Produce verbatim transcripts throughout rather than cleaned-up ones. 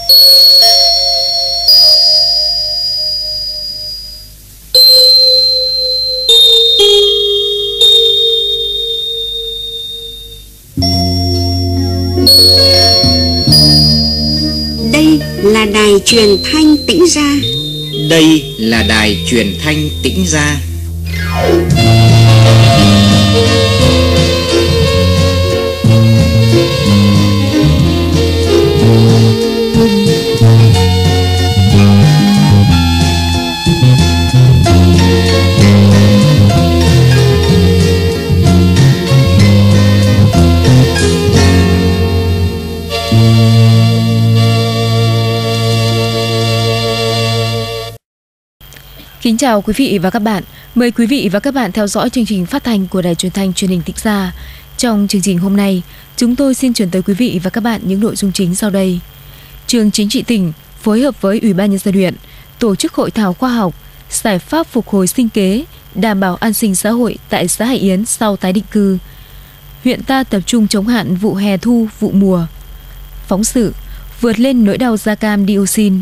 Đây là đài truyền thanh Tĩnh Gia. Đây là đài truyền thanh Tĩnh Gia. Kính chào quý vị và các bạn. Mời quý vị và các bạn theo dõi chương trình phát thanh của Đài Truyền thanh Truyền hình Tĩnh Gia. Trong chương trình hôm nay, chúng tôi xin chuyển tới quý vị và các bạn những nội dung chính sau đây. Trường Chính trị tỉnh phối hợp với Ủy ban nhân dân huyện tổ chức hội thảo khoa học giải pháp phục hồi sinh kế, đảm bảo an sinh xã hội tại xã Hải Yến sau tái định cư. Huyện ta tập trung chống hạn vụ hè thu, vụ mùa. Phóng sự vượt lên nỗi đau da cam dioxin.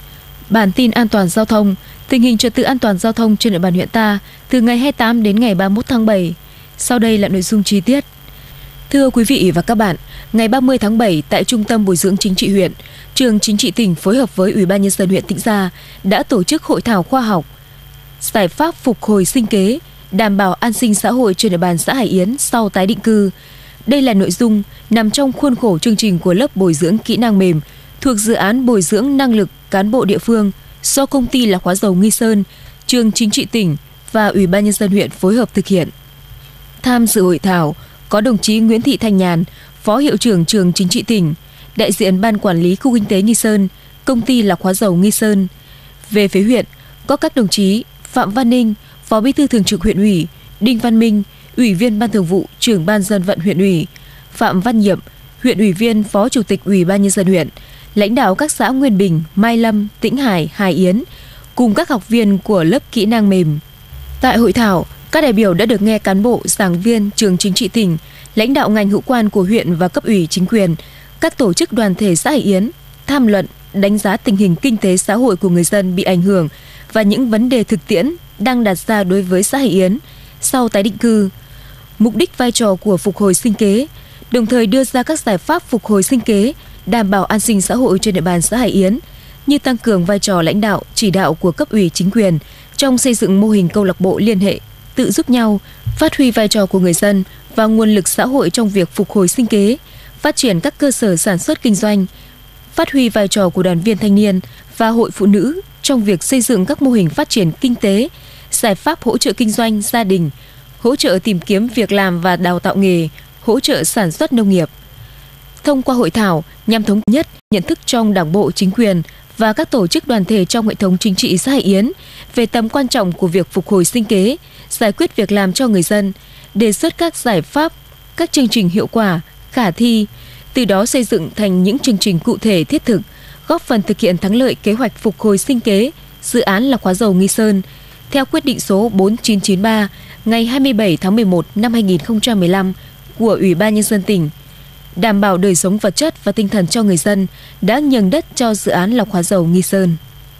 Bản tin an toàn giao thông, tình hình trật tự an toàn giao thông trên địa bàn huyện ta từ ngày hai mươi tám đến ngày ba mươi mốt tháng bảy. Sau đây là nội dung chi tiết. Thưa quý vị và các bạn, ngày ba mươi tháng bảy tại Trung tâm Bồi dưỡng Chính trị huyện, Trường Chính trị tỉnh phối hợp với Ủy ban nhân dân huyện Tĩnh Gia đã tổ chức hội thảo khoa học giải pháp phục hồi sinh kế, đảm bảo an sinh xã hội trên địa bàn xã Hải Yến sau tái định cư. Đây là nội dung nằm trong khuôn khổ chương trình của lớp bồi dưỡng kỹ năng mềm thuộc dự án bồi dưỡng năng lực cán bộ địa phương do Công ty Lọc hóa dầu Nghi Sơn, Trường Chính trị tỉnh và Ủy ban nhân dân huyện phối hợp thực hiện. Tham dự hội thảo có đồng chí Nguyễn Thị Thanh Nhàn, Phó Hiệu trưởng Trường Chính trị tỉnh, đại diện Ban Quản lý Khu Kinh tế Nghi Sơn, Công ty Lọc hóa dầu Nghi Sơn. Về phía huyện, có các đồng chí Phạm Văn Ninh, Phó Bí thư Thường trực huyện ủy, Đinh Văn Minh, Ủy viên Ban Thường vụ, Trưởng Ban Dân vận huyện ủy, Phạm Văn Nhiệm, huyện ủy viên, Phó Chủ tịch Ủy ban nhân dân huyện, lãnh đạo các xã Nguyên Bình, Mai Lâm, Tĩnh Hải, Hải Yến cùng các học viên của lớp kỹ năng mềm. Tại hội thảo, các đại biểu đã được nghe cán bộ, giảng viên Trường Chính trị tỉnh, lãnh đạo ngành hữu quan của huyện và cấp ủy chính quyền, các tổ chức đoàn thể xã Hải Yến tham luận, đánh giá tình hình kinh tế xã hội của người dân bị ảnh hưởng và những vấn đề thực tiễn đang đặt ra đối với xã Hải Yến sau tái định cư, mục đích vai trò của phục hồi sinh kế, đồng thời đưa ra các giải pháp phục hồi sinh kế, đảm bảo an sinh xã hội trên địa bàn xã Hải Yến, như tăng cường vai trò lãnh đạo, chỉ đạo của cấp ủy chính quyền trong xây dựng mô hình câu lạc bộ liên hệ, tự giúp nhau, phát huy vai trò của người dân và nguồn lực xã hội trong việc phục hồi sinh kế, phát triển các cơ sở sản xuất kinh doanh, phát huy vai trò của đoàn viên thanh niên và hội phụ nữ trong việc xây dựng các mô hình phát triển kinh tế, giải pháp hỗ trợ kinh doanh gia đình, hỗ trợ tìm kiếm việc làm và đào tạo nghề, hỗ trợ sản xuất nông nghiệp. Thông qua hội thảo nhằm thống nhất nhận thức trong Đảng bộ, chính quyền và các tổ chức đoàn thể trong hệ thống chính trị xã Hải Yến về tầm quan trọng của việc phục hồi sinh kế, giải quyết việc làm cho người dân, đề xuất các giải pháp, các chương trình hiệu quả, khả thi, từ đó xây dựng thành những chương trình cụ thể thiết thực, góp phần thực hiện thắng lợi kế hoạch phục hồi sinh kế, dự án Lọc hóa dầu Nghi Sơn, theo quyết định số bốn chín chín ba ngày hai mươi bảy tháng mười một năm hai nghìn không trăm mười lăm của Ủy ban nhân dân tỉnh, đảm bảo đời sống vật chất và tinh thần cho người dân, đã nhường đất cho dự án Lọc hóa dầu Nghi Sơn.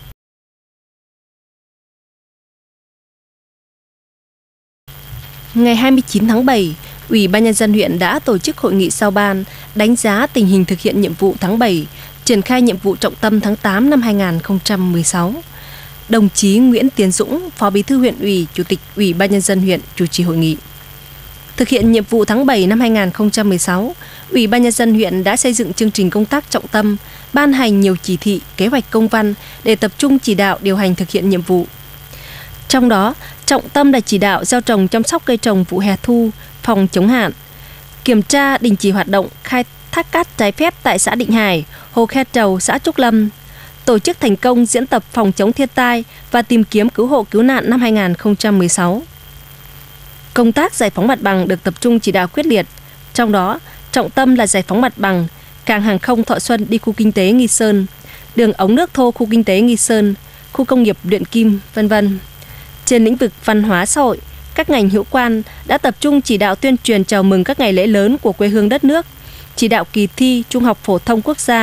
Ngày hai mươi chín tháng bảy, Ủy ban nhân dân huyện đã tổ chức hội nghị sau ban đánh giá tình hình thực hiện nhiệm vụ tháng bảy, triển khai nhiệm vụ trọng tâm tháng tám năm hai nghìn không trăm mười sáu. Đồng chí Nguyễn Tiến Dũng, Phó Bí thư huyện ủy, Chủ tịch Ủy ban nhân dân huyện chủ trì hội nghị. Thực hiện nhiệm vụ tháng bảy năm hai nghìn không trăm mười sáu, Ủy ban nhân dân huyện đã xây dựng chương trình công tác trọng tâm, ban hành nhiều chỉ thị, kế hoạch công văn để tập trung chỉ đạo điều hành thực hiện nhiệm vụ. Trong đó, trọng tâm là chỉ đạo gieo trồng chăm sóc cây trồng vụ hè thu, phòng chống hạn, kiểm tra đình chỉ hoạt động khai thác cát trái phép tại xã Định Hải, Hồ Khe Trầu, xã Trúc Lâm, tổ chức thành công diễn tập phòng chống thiên tai và tìm kiếm cứu hộ cứu nạn năm hai nghìn không trăm mười sáu. Công tác giải phóng mặt bằng được tập trung chỉ đạo quyết liệt, trong đó trọng tâm là giải phóng mặt bằng cảng hàng không Thọ Xuân đi khu kinh tế Nghi Sơn, đường ống nước thô khu kinh tế Nghi Sơn, khu công nghiệp luyện kim, vân vân. Trên lĩnh vực văn hóa xã hội, các ngành hữu quan đã tập trung chỉ đạo tuyên truyền chào mừng các ngày lễ lớn của quê hương đất nước, chỉ đạo kỳ thi Trung học phổ thông quốc gia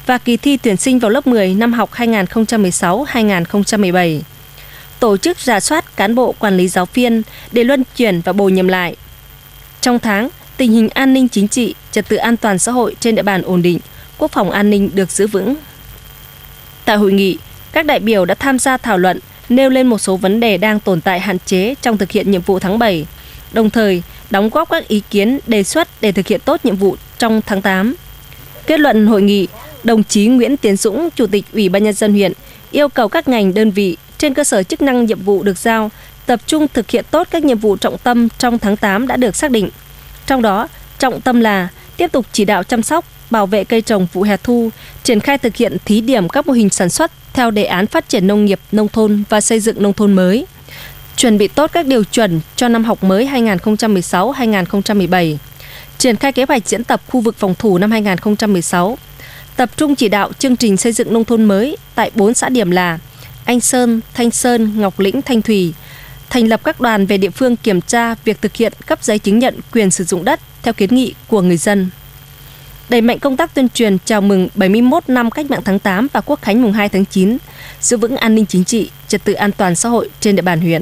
và kỳ thi tuyển sinh vào lớp mười năm học hai nghìn không trăm mười sáu hai nghìn không trăm mười bảy. Tổ chức rà soát cán bộ quản lý giáo viên để luân chuyển và bổ nhiệm lại. Trong tháng, tình hình an ninh chính trị, trật tự an toàn xã hội trên địa bàn ổn định, quốc phòng an ninh được giữ vững. Tại hội nghị, các đại biểu đã tham gia thảo luận, nêu lên một số vấn đề đang tồn tại hạn chế trong thực hiện nhiệm vụ tháng bảy, đồng thời đóng góp các ý kiến đề xuất để thực hiện tốt nhiệm vụ trong tháng tám. Kết luận hội nghị, đồng chí Nguyễn Tiến Dũng, Chủ tịch Ủy ban Nhân dân huyện, yêu cầu các ngành đơn vị trên cơ sở chức năng nhiệm vụ được giao tập trung thực hiện tốt các nhiệm vụ trọng tâm trong tháng tám đã được xác định. Trong đó, trọng tâm là tiếp tục chỉ đạo chăm sóc, bảo vệ cây trồng vụ hè thu, triển khai thực hiện thí điểm các mô hình sản xuất theo đề án phát triển nông nghiệp, nông thôn và xây dựng nông thôn mới. Chuẩn bị tốt các điều chuẩn cho năm học mới hai nghìn không trăm mười sáu hai nghìn không trăm mười bảy. Triển khai kế hoạch diễn tập khu vực phòng thủ năm hai nghìn không trăm mười sáu. Tập trung chỉ đạo chương trình xây dựng nông thôn mới tại bốn xã điểm là Anh Sơn, Thanh Sơn, Ngọc Lĩnh, Thanh Thủy. Thành lập các đoàn về địa phương kiểm tra việc thực hiện cấp giấy chứng nhận quyền sử dụng đất theo kiến nghị của người dân. Đẩy mạnh công tác tuyên truyền chào mừng bảy mươi mốt năm Cách mạng tháng tám và Quốc khánh mùng hai tháng chín, giữ vững an ninh chính trị, trật tự an toàn xã hội trên địa bàn huyện.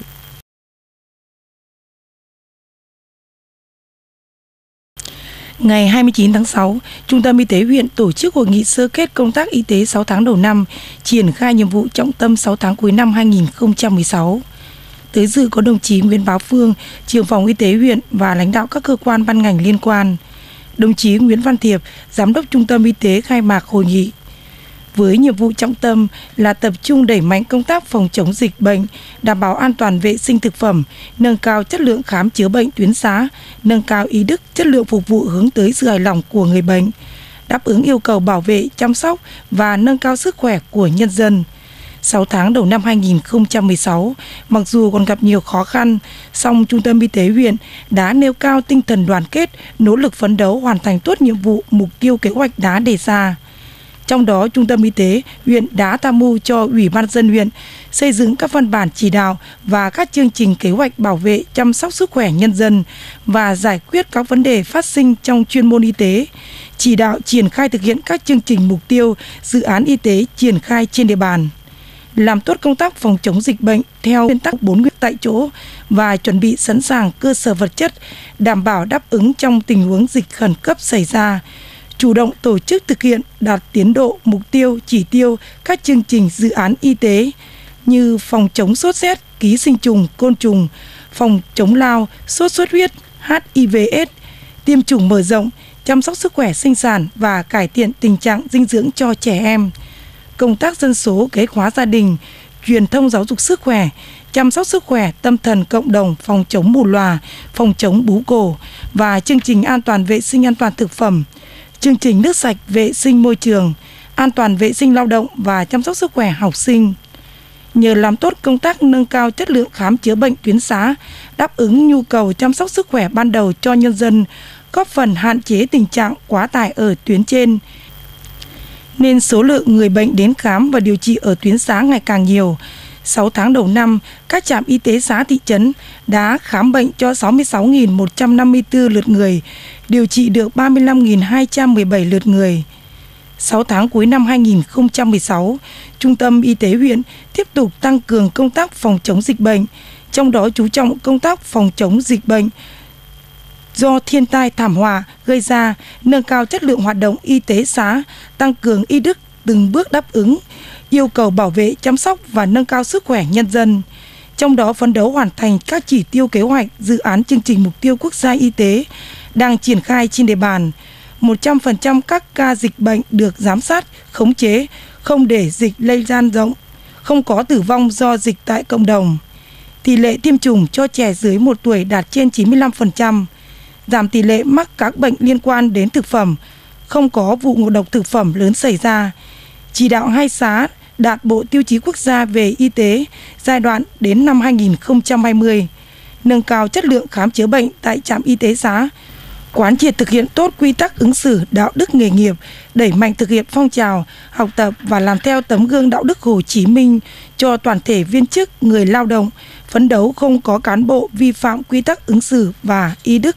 Ngày hai mươi chín tháng sáu, Trung tâm Y tế huyện tổ chức hội nghị sơ kết công tác y tế sáu tháng đầu năm, triển khai nhiệm vụ trọng tâm sáu tháng cuối năm hai nghìn không trăm mười sáu. Tới dự có đồng chí Nguyễn Bá Phương, trưởng phòng y tế huyện và lãnh đạo các cơ quan ban ngành liên quan. Đồng chí Nguyễn Văn Thiệp, giám đốc Trung tâm Y tế khai mạc hội nghị. Với nhiệm vụ trọng tâm là tập trung đẩy mạnh công tác phòng chống dịch bệnh, đảm bảo an toàn vệ sinh thực phẩm, nâng cao chất lượng khám chữa bệnh tuyến xã, nâng cao ý đức chất lượng phục vụ hướng tới sự hài lòng của người bệnh, đáp ứng yêu cầu bảo vệ, chăm sóc và nâng cao sức khỏe của nhân dân. sáu tháng đầu năm hai nghìn không trăm mười sáu, mặc dù còn gặp nhiều khó khăn, song Trung tâm Y tế huyện đã nêu cao tinh thần đoàn kết, nỗ lực phấn đấu hoàn thành tốt nhiệm vụ, mục tiêu kế hoạch đã đề ra. Trong đó, Trung tâm Y tế huyện đã tham mưu cho Ủy ban nhân dân huyện xây dựng các văn bản chỉ đạo và các chương trình kế hoạch bảo vệ, chăm sóc sức khỏe nhân dân và giải quyết các vấn đề phát sinh trong chuyên môn y tế, chỉ đạo triển khai thực hiện các chương trình mục tiêu, dự án y tế triển khai trên địa bàn. Làm tốt công tác phòng chống dịch bệnh theo nguyên tắc bốn nguyên tại chỗ và chuẩn bị sẵn sàng cơ sở vật chất, đảm bảo đáp ứng trong tình huống dịch khẩn cấp xảy ra. Chủ động tổ chức thực hiện đạt tiến độ, mục tiêu, chỉ tiêu các chương trình dự án y tế như phòng chống sốt rét, ký sinh trùng, côn trùng, phòng chống lao, sốt xuất huyết, hát i vê ết, tiêm chủng mở rộng, chăm sóc sức khỏe sinh sản và cải thiện tình trạng dinh dưỡng cho trẻ em, công tác dân số kế hoạch hóa gia đình, truyền thông giáo dục sức khỏe, chăm sóc sức khỏe tâm thần cộng đồng, phòng chống mù lòa, phòng chống bú cổ và chương trình an toàn vệ sinh an toàn thực phẩm, chương trình nước sạch vệ sinh môi trường, an toàn vệ sinh lao động và chăm sóc sức khỏe học sinh. Nhờ làm tốt công tác nâng cao chất lượng khám chữa bệnh tuyến xã, đáp ứng nhu cầu chăm sóc sức khỏe ban đầu cho nhân dân, góp phần hạn chế tình trạng quá tải ở tuyến trên, nên số lượng người bệnh đến khám và điều trị ở tuyến xã ngày càng nhiều. sáu tháng đầu năm, các trạm y tế xã thị trấn đã khám bệnh cho sáu mươi sáu nghìn một trăm năm mươi tư lượt người, điều trị được ba mươi lăm nghìn hai trăm mười bảy lượt người. sáu tháng cuối năm hai nghìn không trăm mười sáu, Trung tâm Y tế huyện tiếp tục tăng cường công tác phòng chống dịch bệnh, trong đó chú trọng công tác phòng chống dịch bệnh do thiên tai thảm họa gây ra, nâng cao chất lượng hoạt động y tế xã, tăng cường y đức từng bước đáp ứng yêu cầu bảo vệ, chăm sóc và nâng cao sức khỏe nhân dân. Trong đó phấn đấu hoàn thành các chỉ tiêu kế hoạch, dự án chương trình mục tiêu quốc gia y tế đang triển khai trên địa bàn. một trăm phần trăm các ca dịch bệnh được giám sát, khống chế, không để dịch lây lan rộng, không có tử vong do dịch tại cộng đồng. Tỷ lệ tiêm chủng cho trẻ dưới một tuổi đạt trên chín mươi lăm phần trăm, giảm tỷ lệ mắc các bệnh liên quan đến thực phẩm, không có vụ ngộ độc thực phẩm lớn xảy ra. Chỉ đạo hai xã đạt bộ tiêu chí quốc gia về y tế giai đoạn đến năm hai nghìn không trăm hai mươi, nâng cao chất lượng khám chữa bệnh tại trạm y tế xã, quán triệt thực hiện tốt quy tắc ứng xử đạo đức nghề nghiệp, đẩy mạnh thực hiện phong trào học tập và làm theo tấm gương đạo đức Hồ Chí Minh cho toàn thể viên chức, người lao động, phấn đấu không có cán bộ vi phạm quy tắc ứng xử và y đức.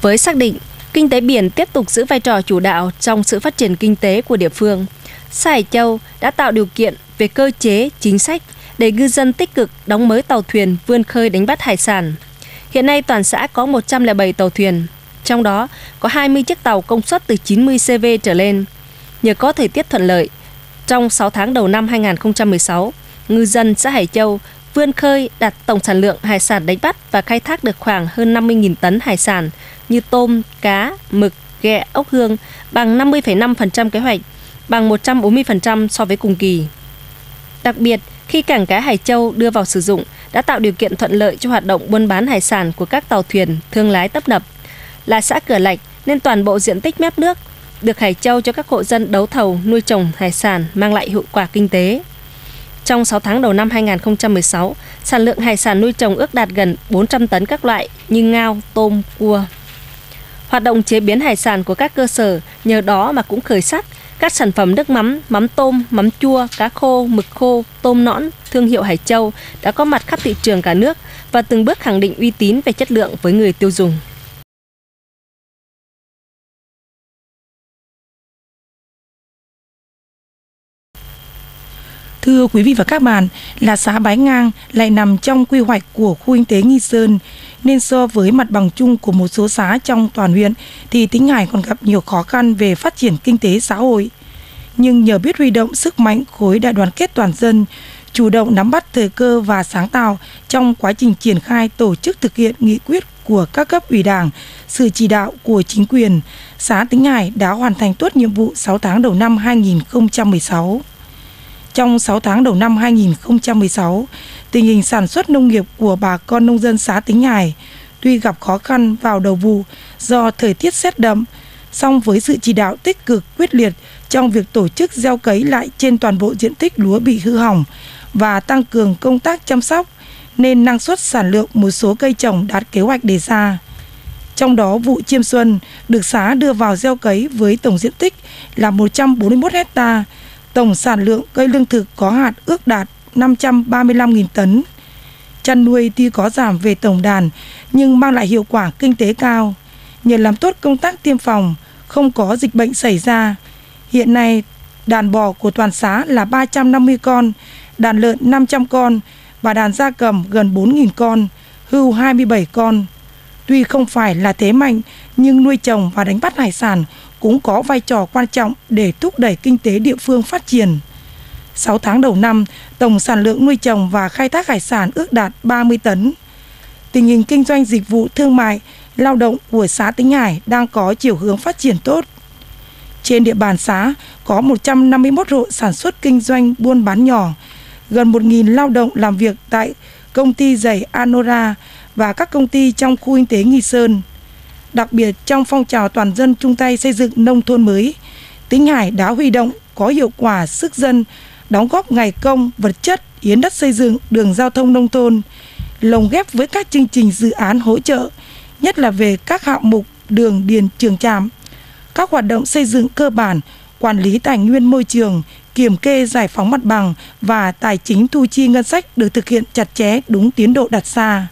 Với xác định kinh tế biển tiếp tục giữ vai trò chủ đạo trong sự phát triển kinh tế của địa phương, xã Hải Châu đã tạo điều kiện về cơ chế, chính sách để ngư dân tích cực đóng mới tàu thuyền vươn khơi đánh bắt hải sản. Hiện nay toàn xã có một trăm lẻ bảy tàu thuyền, trong đó có hai mươi chiếc tàu công suất từ chín mươi xê vê trở lên. Nhờ có thời tiết thuận lợi, trong sáu tháng đầu năm hai nghìn không trăm mười sáu, ngư dân xã Hải Châu vươn khơi đạt tổng sản lượng hải sản đánh bắt và khai thác được khoảng hơn năm mươi nghìn tấn hải sản như tôm, cá, mực, ghẹ, ốc hương, bằng năm mươi phẩy năm phần trăm kế hoạch, bằng một trăm bốn mươi phần trăm so với cùng kỳ. Đặc biệt, khi cảng cá Hải Châu đưa vào sử dụng đã tạo điều kiện thuận lợi cho hoạt động buôn bán hải sản của các tàu thuyền, thương lái tấp nập. Là xã cửa lạch nên toàn bộ diện tích mép nước được Hải Châu cho các hộ dân đấu thầu nuôi trồng hải sản mang lại hiệu quả kinh tế. Trong sáu tháng đầu năm hai nghìn không trăm mười sáu, sản lượng hải sản nuôi trồng ước đạt gần bốn trăm tấn các loại như ngao, tôm, cua. Hoạt động chế biến hải sản của các cơ sở nhờ đó mà cũng khởi sắc. Các sản phẩm nước mắm, mắm tôm, mắm chua, cá khô, mực khô, tôm nõn, thương hiệu Hải Châu đã có mặt khắp thị trường cả nước và từng bước khẳng định uy tín về chất lượng với người tiêu dùng. Thưa quý vị và các bạn, là xã Bái Ngang lại nằm trong quy hoạch của khu kinh tế Nghi Sơn, nên so với mặt bằng chung của một số xã trong toàn huyện thì Tĩnh Hải còn gặp nhiều khó khăn về phát triển kinh tế xã hội. Nhưng nhờ biết huy động sức mạnh khối đại đoàn kết toàn dân, chủ động nắm bắt thời cơ và sáng tạo trong quá trình triển khai tổ chức thực hiện nghị quyết của các cấp ủy Đảng, sự chỉ đạo của chính quyền, xã Tĩnh Hải đã hoàn thành tốt nhiệm vụ sáu tháng đầu năm hai nghìn không trăm mười sáu. Trong sáu tháng đầu năm hai nghìn không trăm mười sáu, tình hình sản xuất nông nghiệp của bà con nông dân xã Tĩnh Hải tuy gặp khó khăn vào đầu vụ do thời tiết rét đậm, song với sự chỉ đạo tích cực quyết liệt trong việc tổ chức gieo cấy lại trên toàn bộ diện tích lúa bị hư hỏng và tăng cường công tác chăm sóc, nên năng suất sản lượng một số cây trồng đạt kế hoạch đề ra. Trong đó vụ chiêm xuân được xã đưa vào gieo cấy với tổng diện tích là một trăm bốn mươi mốt héc-ta, tổng sản lượng cây lương thực có hạt ước đạt năm trăm ba mươi lăm nghìn tấn. Chăn nuôi tuy có giảm về tổng đàn nhưng mang lại hiệu quả kinh tế cao. Nhờ làm tốt công tác tiêm phòng, không có dịch bệnh xảy ra. Hiện nay, đàn bò của toàn xã là ba trăm năm mươi con, đàn lợn năm trăm con và đàn gia cầm gần bốn nghìn con, hươu hai mươi bảy con. Tuy không phải là thế mạnh, nhưng nuôi trồng và đánh bắt hải sản cũng có vai trò quan trọng để thúc đẩy kinh tế địa phương phát triển. sáu tháng đầu năm, tổng sản lượng nuôi trồng và khai thác hải sản ước đạt ba mươi tấn. Tình hình kinh doanh dịch vụ thương mại, lao động của xã Tĩnh Hải đang có chiều hướng phát triển tốt. Trên địa bàn xã có một trăm năm mươi mốt hộ sản xuất kinh doanh buôn bán nhỏ, gần một nghìn lao động làm việc tại công ty giày Anora và các công ty trong khu kinh tế Nghi Sơn. Đặc biệt trong phong trào toàn dân chung tay xây dựng nông thôn mới, Tĩnh Hải đã huy động có hiệu quả sức dân, đóng góp ngày công, vật chất, hiến đất xây dựng đường giao thông nông thôn, lồng ghép với các chương trình dự án hỗ trợ, nhất là về các hạng mục đường điền trường trạm, các hoạt động xây dựng cơ bản, quản lý tài nguyên môi trường, kiểm kê giải phóng mặt bằng và tài chính thu chi ngân sách được thực hiện chặt chẽ đúng tiến độ đặt ra.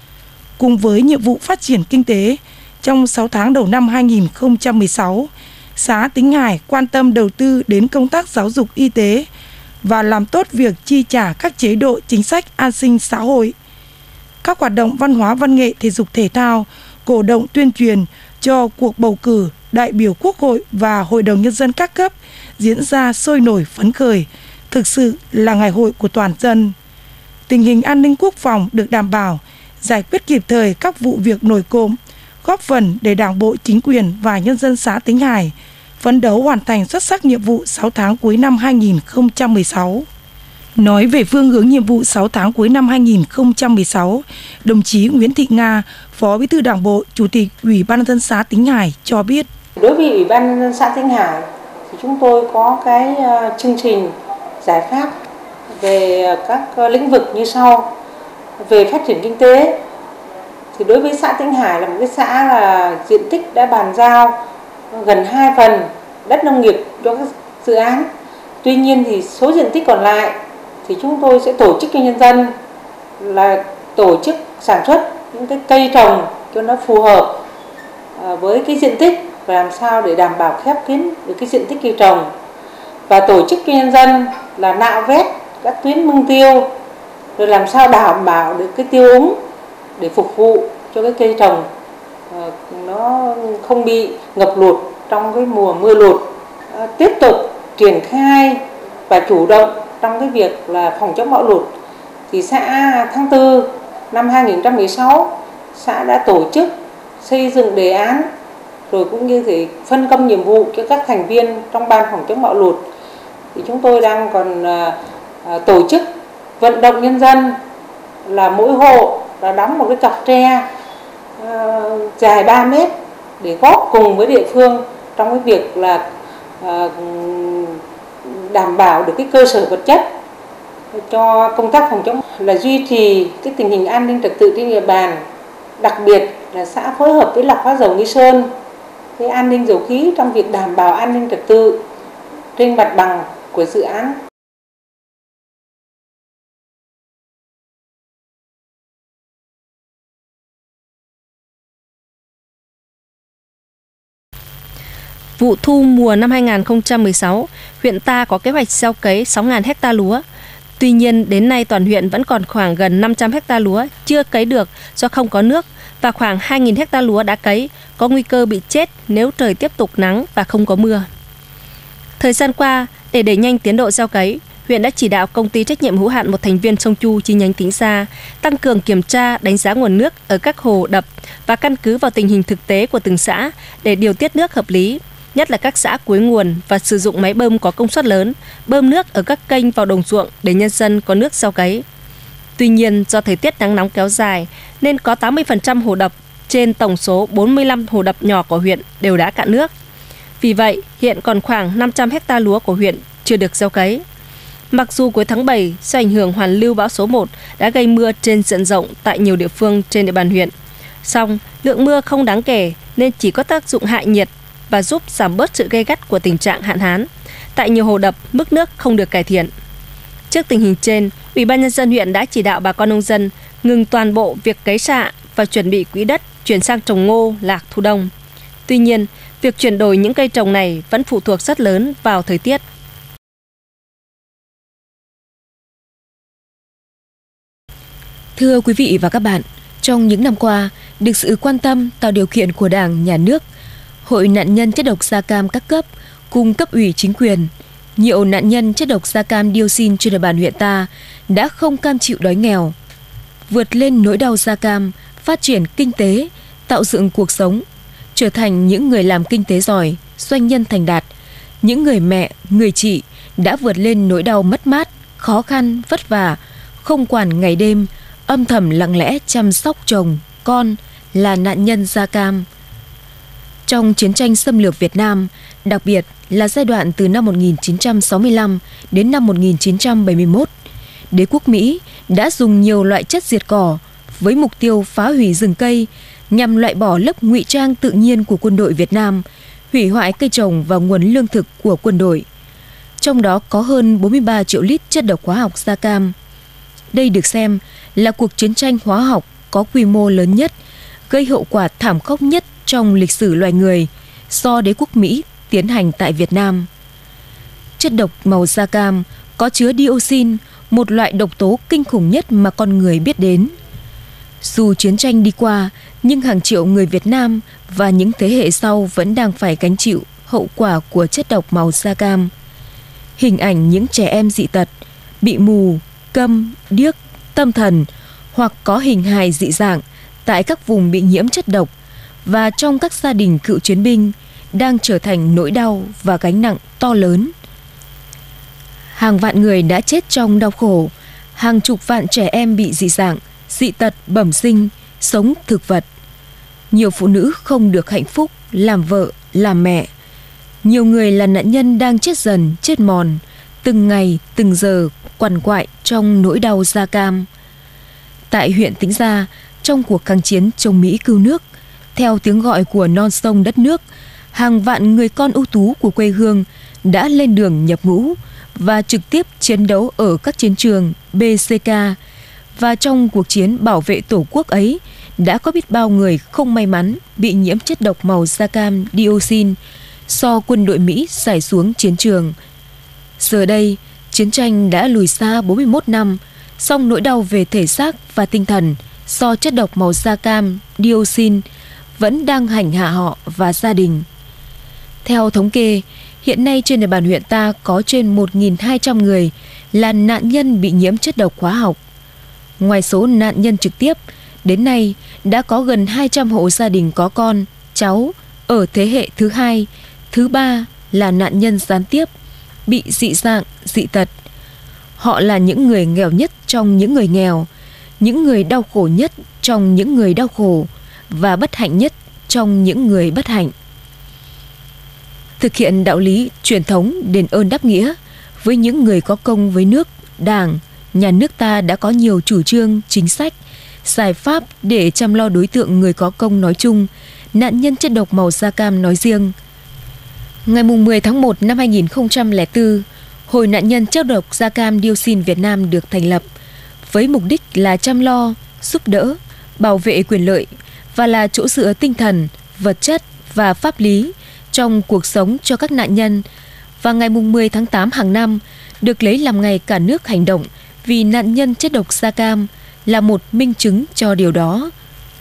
Cùng với nhiệm vụ phát triển kinh tế, trong sáu tháng đầu năm hai nghìn không trăm mười sáu, xã Tĩnh Hải quan tâm đầu tư đến công tác giáo dục y tế và làm tốt việc chi trả các chế độ chính sách an sinh xã hội. Các hoạt động văn hóa văn nghệ thể dục thể thao, cổ động tuyên truyền cho cuộc bầu cử đại biểu Quốc hội và Hội đồng Nhân dân các cấp diễn ra sôi nổi phấn khởi, thực sự là ngày hội của toàn dân. Tình hình an ninh quốc phòng được đảm bảo, giải quyết kịp thời các vụ việc nổi cộm, góp phần để Đảng bộ, chính quyền và nhân dân xã Tĩnh Hải phấn đấu hoàn thành xuất sắc nhiệm vụ sáu tháng cuối năm hai nghìn không trăm mười sáu. Nói về phương hướng nhiệm vụ sáu tháng cuối năm hai nghìn không trăm mười sáu, đồng chí Nguyễn Thị Nga, Phó Bí thư Đảng bộ, Chủ tịch Ủy ban nhân dân xã Tĩnh Hải cho biết. Đối với Ủy ban nhân dân xã Tĩnh Hải thì chúng tôi có cái chương trình giải pháp về các lĩnh vực như sau. Về phát triển kinh tế thì đối với xã Tĩnh Hải là một cái xã là diện tích đã bàn giao gần hai phần đất nông nghiệp cho các dự án. Tuy nhiên thì số diện tích còn lại thì chúng tôi sẽ tổ chức cho nhân dân là tổ chức sản xuất những cái cây trồng cho nó phù hợp với cái diện tích và làm sao để đảm bảo khép kín được cái diện tích cây trồng, và tổ chức cho nhân dân là nạo vét các tuyến mương tiêu, rồi làm sao đảm bảo được cái tiêu úng để phục vụ cho cái cây trồng nó không bị ngập lụt trong cái mùa mưa lụt. Tiếp tục triển khai và chủ động trong cái việc là phòng chống bão lụt, thì xã tháng tư năm hai nghìn không trăm mười sáu xã đã tổ chức xây dựng đề án, rồi cũng như thì phân công nhiệm vụ cho các thành viên trong ban phòng chống bão lụt. Thì chúng tôi đang còn uh, tổ chức vận động nhân dân là mỗi hộ là đóng một cái chọc tre uh, dài ba mét để góp cùng với địa phương trong cái việc là uh, đảm bảo được cái cơ sở vật chất cho công tác phòng chống, là duy trì cái tình hình an ninh trật tự trên địa bàn, đặc biệt là xã phối hợp với lọc hóa dầu Nghi Sơn, cái an ninh dầu khí trong việc đảm bảo an ninh trật tự trên mặt bằng của dự án. Vụ thu mùa năm hai nghìn không trăm mười sáu, huyện ta có kế hoạch gieo cấy sáu nghìn ha lúa. Tuy nhiên, đến nay toàn huyện vẫn còn khoảng gần năm trăm ha lúa chưa cấy được do không có nước, và khoảng hai nghìn ha lúa đã cấy có nguy cơ bị chết nếu trời tiếp tục nắng và không có mưa. Thời gian qua, để đẩy nhanh tiến độ gieo cấy, huyện đã chỉ đạo công ty trách nhiệm hữu hạn một thành viên sông Chu chi nhánh Tĩnh Gia tăng cường kiểm tra, đánh giá nguồn nước ở các hồ đập và căn cứ vào tình hình thực tế của từng xã để điều tiết nước hợp lý, nhất là các xã cuối nguồn, và sử dụng máy bơm có công suất lớn, bơm nước ở các kênh vào đồng ruộng để nhân dân có nước gieo cấy. Tuy nhiên, do thời tiết nắng nóng kéo dài nên có tám mươi phần trăm hồ đập trên tổng số bốn mươi lăm hồ đập nhỏ của huyện đều đã cạn nước. Vì vậy, hiện còn khoảng năm trăm ha lúa của huyện chưa được gieo cấy. Mặc dù cuối tháng bảy, do ảnh hưởng hoàn lưu bão số một đã gây mưa trên diện rộng tại nhiều địa phương trên địa bàn huyện, song lượng mưa không đáng kể nên chỉ có tác dụng hạ nhiệt và giúp giảm bớt sự gay gắt của tình trạng hạn hán. Tại nhiều hồ đập, mức nước không được cải thiện. Trước tình hình trên, Ủy ban Nhân dân huyện đã chỉ đạo bà con nông dân ngừng toàn bộ việc cấy xạ và chuẩn bị quỹ đất chuyển sang trồng ngô, lạc thu đông. Tuy nhiên, việc chuyển đổi những cây trồng này vẫn phụ thuộc rất lớn vào thời tiết. Thưa quý vị và các bạn, trong những năm qua, được sự quan tâm tạo điều kiện của Đảng, Nhà nước, Hội nạn nhân chất độc da cam các cấp cùng cấp ủy chính quyền, nhiều nạn nhân chất độc da cam dioxin trên địa bàn huyện ta đã không cam chịu đói nghèo, vượt lên nỗi đau da cam, phát triển kinh tế, tạo dựng cuộc sống, trở thành những người làm kinh tế giỏi, doanh nhân thành đạt, những người mẹ, người chị đã vượt lên nỗi đau mất mát, khó khăn, vất vả, không quản ngày đêm, âm thầm lặng lẽ chăm sóc chồng, con là nạn nhân da cam. Trong chiến tranh xâm lược Việt Nam, đặc biệt là giai đoạn từ năm một nghìn chín trăm sáu mươi lăm đến năm một nghìn chín trăm bảy mươi mốt, đế quốc Mỹ đã dùng nhiều loại chất diệt cỏ với mục tiêu phá hủy rừng cây nhằm loại bỏ lớp ngụy trang tự nhiên của quân đội Việt Nam, hủy hoại cây trồng và nguồn lương thực của quân đội. Trong đó có hơn bốn mươi ba triệu lít chất độc hóa học da cam. Đây được xem là cuộc chiến tranh hóa học có quy mô lớn nhất, gây hậu quả thảm khốc nhất trong lịch sử loài người do đế quốc Mỹ tiến hành tại Việt Nam. Chất độc màu da cam có chứa dioxin, một loại độc tố kinh khủng nhất mà con người biết đến. Dù chiến tranh đi qua, nhưng hàng triệu người Việt Nam và những thế hệ sau vẫn đang phải gánh chịu hậu quả của chất độc màu da cam. Hình ảnh những trẻ em dị tật, bị mù, câm, điếc, tâm thần hoặc có hình hài dị dạng tại các vùng bị nhiễm chất độc và trong các gia đình cựu chiến binh đang trở thành nỗi đau và gánh nặng to lớn. Hàng vạn người đã chết trong đau khổ, hàng chục vạn trẻ em bị dị dạng, dị tật bẩm sinh, sống thực vật. Nhiều phụ nữ không được hạnh phúc, làm vợ, làm mẹ. Nhiều người là nạn nhân đang chết dần, chết mòn, từng ngày, từng giờ quằn quại trong nỗi đau da cam. Tại huyện Tĩnh Gia, trong cuộc kháng chiến chống Mỹ cứu nước, theo tiếng gọi của non sông đất nước, hàng vạn người con ưu tú của quê hương đã lên đường nhập ngũ và trực tiếp chiến đấu ở các chiến trường B C K. Và trong cuộc chiến bảo vệ Tổ quốc ấy đã có biết bao người không may mắn bị nhiễm chất độc màu da cam dioxin do quân đội Mỹ rải xuống chiến trường. Giờ đây, chiến tranh đã lùi xa bốn mươi mốt năm, song nỗi đau về thể xác và tinh thần do chất độc màu da cam dioxin vẫn đang hành hạ họ và gia đình. Theo thống kê, hiện nay trên địa bàn huyện ta có trên một nghìn hai trăm người là nạn nhân bị nhiễm chất độc hóa học. Ngoài số nạn nhân trực tiếp, đến nay đã có gần hai trăm hộ gia đình có con, cháu ở thế hệ thứ hai, thứ ba là nạn nhân gián tiếp, bị dị dạng, dị tật. Họ là những người nghèo nhất trong những người nghèo, những người đau khổ nhất trong những người đau khổ và bất hạnh nhất trong những người bất hạnh. Thực hiện đạo lý truyền thống đền ơn đáp nghĩa với những người có công với nước, Đảng, nhà nước ta đã có nhiều chủ trương, chính sách, giải pháp để chăm lo đối tượng người có công nói chung, nạn nhân chất độc màu da cam nói riêng. Ngày mười tháng một năm hai nghìn không trăm lẻ bốn, Hội nạn nhân chất độc da cam dioxin Việt Nam được thành lập với mục đích là chăm lo, giúp đỡ, bảo vệ quyền lợi và là chỗ dựa tinh thần, vật chất và pháp lý trong cuộc sống cho các nạn nhân, và ngày mười tháng tám hàng năm được lấy làm ngày cả nước hành động vì nạn nhân chất độc da cam là một minh chứng cho điều đó.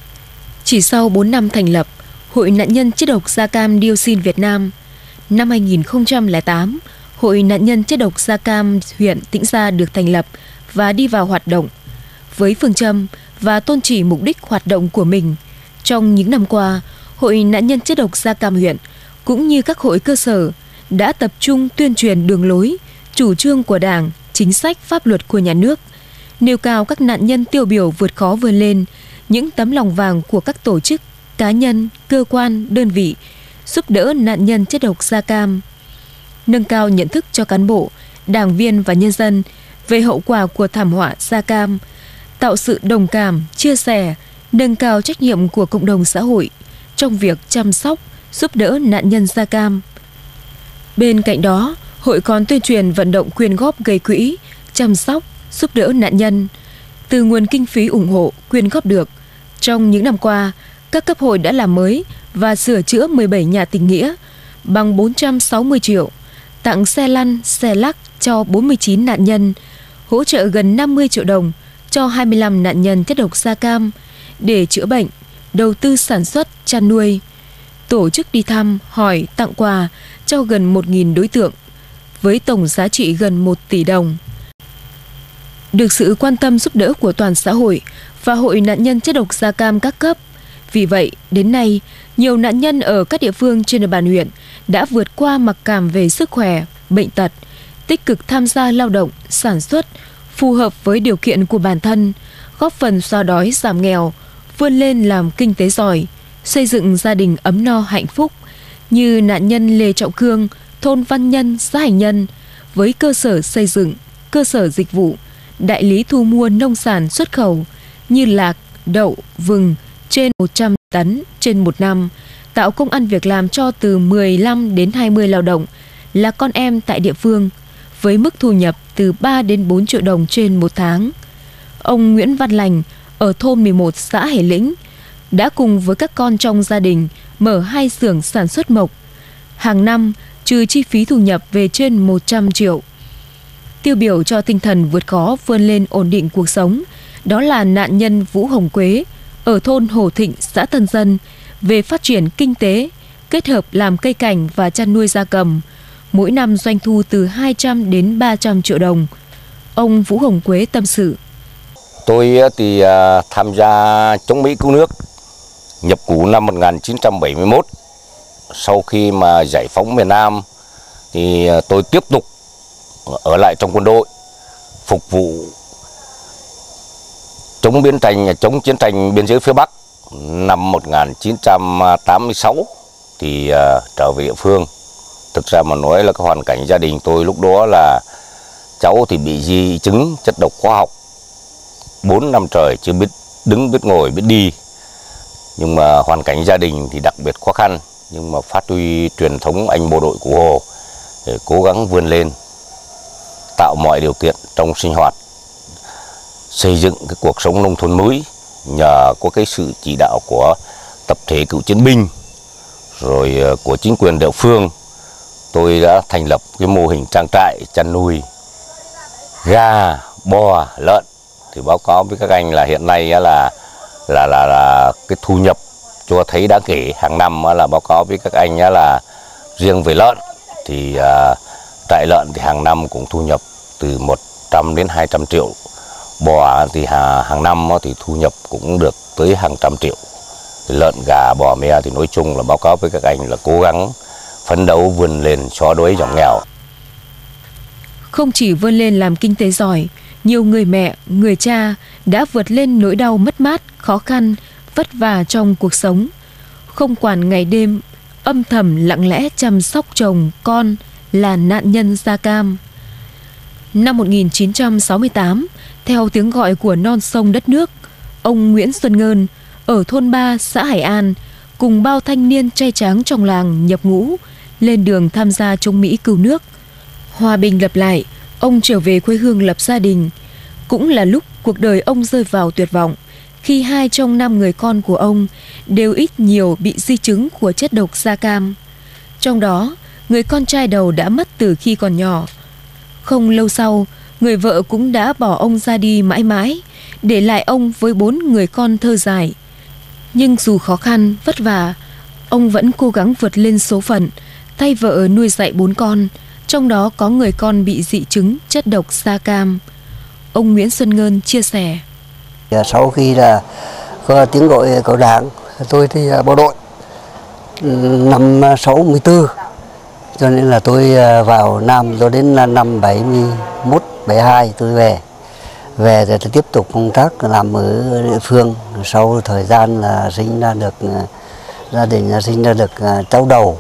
Chỉ sau bốn năm thành lập, Hội nạn nhân chất độc da cam dioxin Việt Nam, năm hai nghìn không trăm lẻ tám, Hội nạn nhân chất độc da cam huyện Tĩnh Gia được thành lập và đi vào hoạt động. Với phương châm và tôn chỉ mục đích hoạt động của mình, trong những năm qua, Hội nạn nhân chất độc da cam huyện cũng như các hội cơ sở đã tập trung tuyên truyền đường lối, chủ trương của Đảng, chính sách pháp luật của nhà nước, nêu cao các nạn nhân tiêu biểu vượt khó vươn lên, những tấm lòng vàng của các tổ chức, cá nhân, cơ quan, đơn vị, giúp đỡ nạn nhân chất độc da cam, nâng cao nhận thức cho cán bộ, đảng viên và nhân dân về hậu quả của thảm họa da cam, tạo sự đồng cảm, chia sẻ, nâng cao trách nhiệm của cộng đồng xã hội trong việc chăm sóc, giúp đỡ nạn nhân da cam. Bên cạnh đó, hội còn tuyên truyền vận động quyên góp gây quỹ, chăm sóc, giúp đỡ nạn nhân. Từ nguồn kinh phí ủng hộ, quyên góp được, trong những năm qua, các cấp hội đã làm mới và sửa chữa mười bảy nhà tình nghĩa bằng bốn trăm sáu mươi triệu, tặng xe lăn, xe lắc cho bốn mươi chín nạn nhân, hỗ trợ gần năm mươi triệu đồng cho hai mươi lăm nạn nhân chất độc da cam để chữa bệnh, đầu tư sản xuất, chăn nuôi. Tổ chức đi thăm, hỏi, tặng quà cho gần một nghìn đối tượng, với tổng giá trị gần một tỷ đồng. Được sự quan tâm giúp đỡ của toàn xã hội và Hội nạn nhân chất độc da cam các cấp. Vì vậy, đến nay, nhiều nạn nhân ở các địa phương trên địa bàn huyện đã vượt qua mặc cảm về sức khỏe, bệnh tật, tích cực tham gia lao động, sản xuất, phù hợp với điều kiện của bản thân, góp phần xóa đói giảm nghèo, vươn lên làm kinh tế giỏi, xây dựng gia đình ấm no hạnh phúc, như nạn nhân Lê Trọng Cương, thôn Văn Nhân, xã Hành Nhân, với cơ sở xây dựng, cơ sở dịch vụ, đại lý thu mua nông sản xuất khẩu như lạc, đậu, vừng trên một trăm tấn trên một năm, tạo công ăn việc làm cho từ mười lăm đến hai mươi lao động là con em tại địa phương, với mức thu nhập từ ba đến bốn triệu đồng trên một tháng. Ông Nguyễn Văn Lành ở thôn mười một xã Hải Lĩnh đã cùng với các con trong gia đình mở hai xưởng sản xuất mộc. Hàng năm trừ chi phí thu nhập về trên một trăm triệu. Tiêu biểu cho tinh thần vượt khó vươn lên ổn định cuộc sống, đó là nạn nhân Vũ Hồng Quế ở thôn Hồ Thịnh, xã Tân Dân về phát triển kinh tế, kết hợp làm cây cảnh và chăn nuôi gia cầm. Mỗi năm doanh thu từ hai trăm đến ba trăm triệu đồng. Ông Vũ Hồng Quế tâm sự. Tôi thì tham gia chống Mỹ cứu nước, nhập ngũ năm một nghìn chín trăm bảy mươi mốt. Sau khi mà giải phóng miền Nam thì tôi tiếp tục ở lại trong quân đội, phục vụ chống biến tranh, chống chiến tranh biên giới phía Bắc. Năm một nghìn chín trăm tám mươi sáu thì trở về địa phương. Thực ra mà nói là cái hoàn cảnh gia đình tôi lúc đó là cháu thì bị di chứng chất độc hóa học, bốn năm trời chưa biết đứng, biết ngồi, biết đi. Nhưng mà hoàn cảnh gia đình thì đặc biệt khó khăn, nhưng mà phát huy truyền thống anh bộ đội Cụ Hồ để cố gắng vươn lên, tạo mọi điều kiện trong sinh hoạt, xây dựng cái cuộc sống nông thôn mới nhờ có cái sự chỉ đạo của tập thể cựu chiến binh rồi của chính quyền địa phương, tôi đã thành lập cái mô hình trang trại chăn nuôi gà, bò, lợn. Thì báo cáo với các anh là hiện nay là là là, là cái thu nhập cho thấy đáng kể. Hàng năm là báo cáo với các anh là riêng về lợn thì uh, trại lợn thì hàng năm cũng thu nhập từ một trăm đến hai trăm triệu. Bò thì hà, hàng năm thì thu nhập cũng được tới hàng trăm triệu. Lợn, gà, bò, me thì nói chung là báo cáo với các anh là cố gắng phấn đấu vươn lên xóa đói giảm nghèo. Không chỉ vươn lên làm kinh tế giỏi, nhiều người mẹ, người cha đã vượt lên nỗi đau mất mát, khó khăn, vất vả trong cuộc sống. Không quản ngày đêm, âm thầm lặng lẽ chăm sóc chồng, con là nạn nhân da cam. Năm một nghìn chín trăm sáu mươi tám, theo tiếng gọi của non sông đất nước, ông Nguyễn Xuân Ngân ở thôn ba, xã Hải An cùng bao thanh niên trai tráng trong làng nhập ngũ lên đường tham gia chống Mỹ cứu nước. Hòa bình lập lại, ông trở về quê hương lập gia đình. Cũng là lúc cuộc đời ông rơi vào tuyệt vọng khi hai trong năm người con của ông đều ít nhiều bị di chứng của chất độc da cam. Trong đó, người con trai đầu đã mất từ khi còn nhỏ. Không lâu sau, người vợ cũng đã bỏ ông ra đi mãi mãi, để lại ông với bốn người con thơ dại. Nhưng dù khó khăn, vất vả, ông vẫn cố gắng vượt lên số phận, thay vợ nuôi dạy bốn con, trong đó có người con bị dị chứng chất độc da cam. Ông Nguyễn Xuân Ngân chia sẻ. Sau khi là có tiếng gọi của Đảng, tôi thì bộ đội năm sáu mươi tư, cho nên là tôi vào Nam cho đến năm bảy mươi mốt, bảy mươi hai tôi về. Về rồi tôi tiếp tục công tác làm ở địa phương. Sau thời gian là sinh ra được gia đình là sinh ra được cháu đầu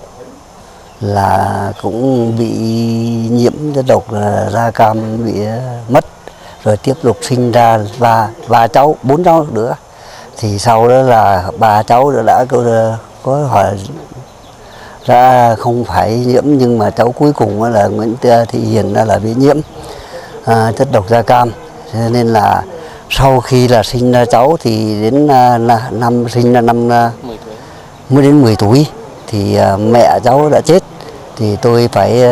là cũng bị nhiễm chất độc da cam, bị mất, rồi tiếp tục sinh ra ba ba cháu, bốn cháu nữa. Thì sau đó là ba cháu đã có, có hỏi ra không phải nhiễm, nhưng mà cháu cuối cùng là Nguyễn Thị Hiền là bị nhiễm à, chất độc da cam. Cho nên là sau khi là sinh ra cháu thì đến là năm sinh ra năm mới đến mười tuổi thì mẹ cháu đã chết, thì tôi phải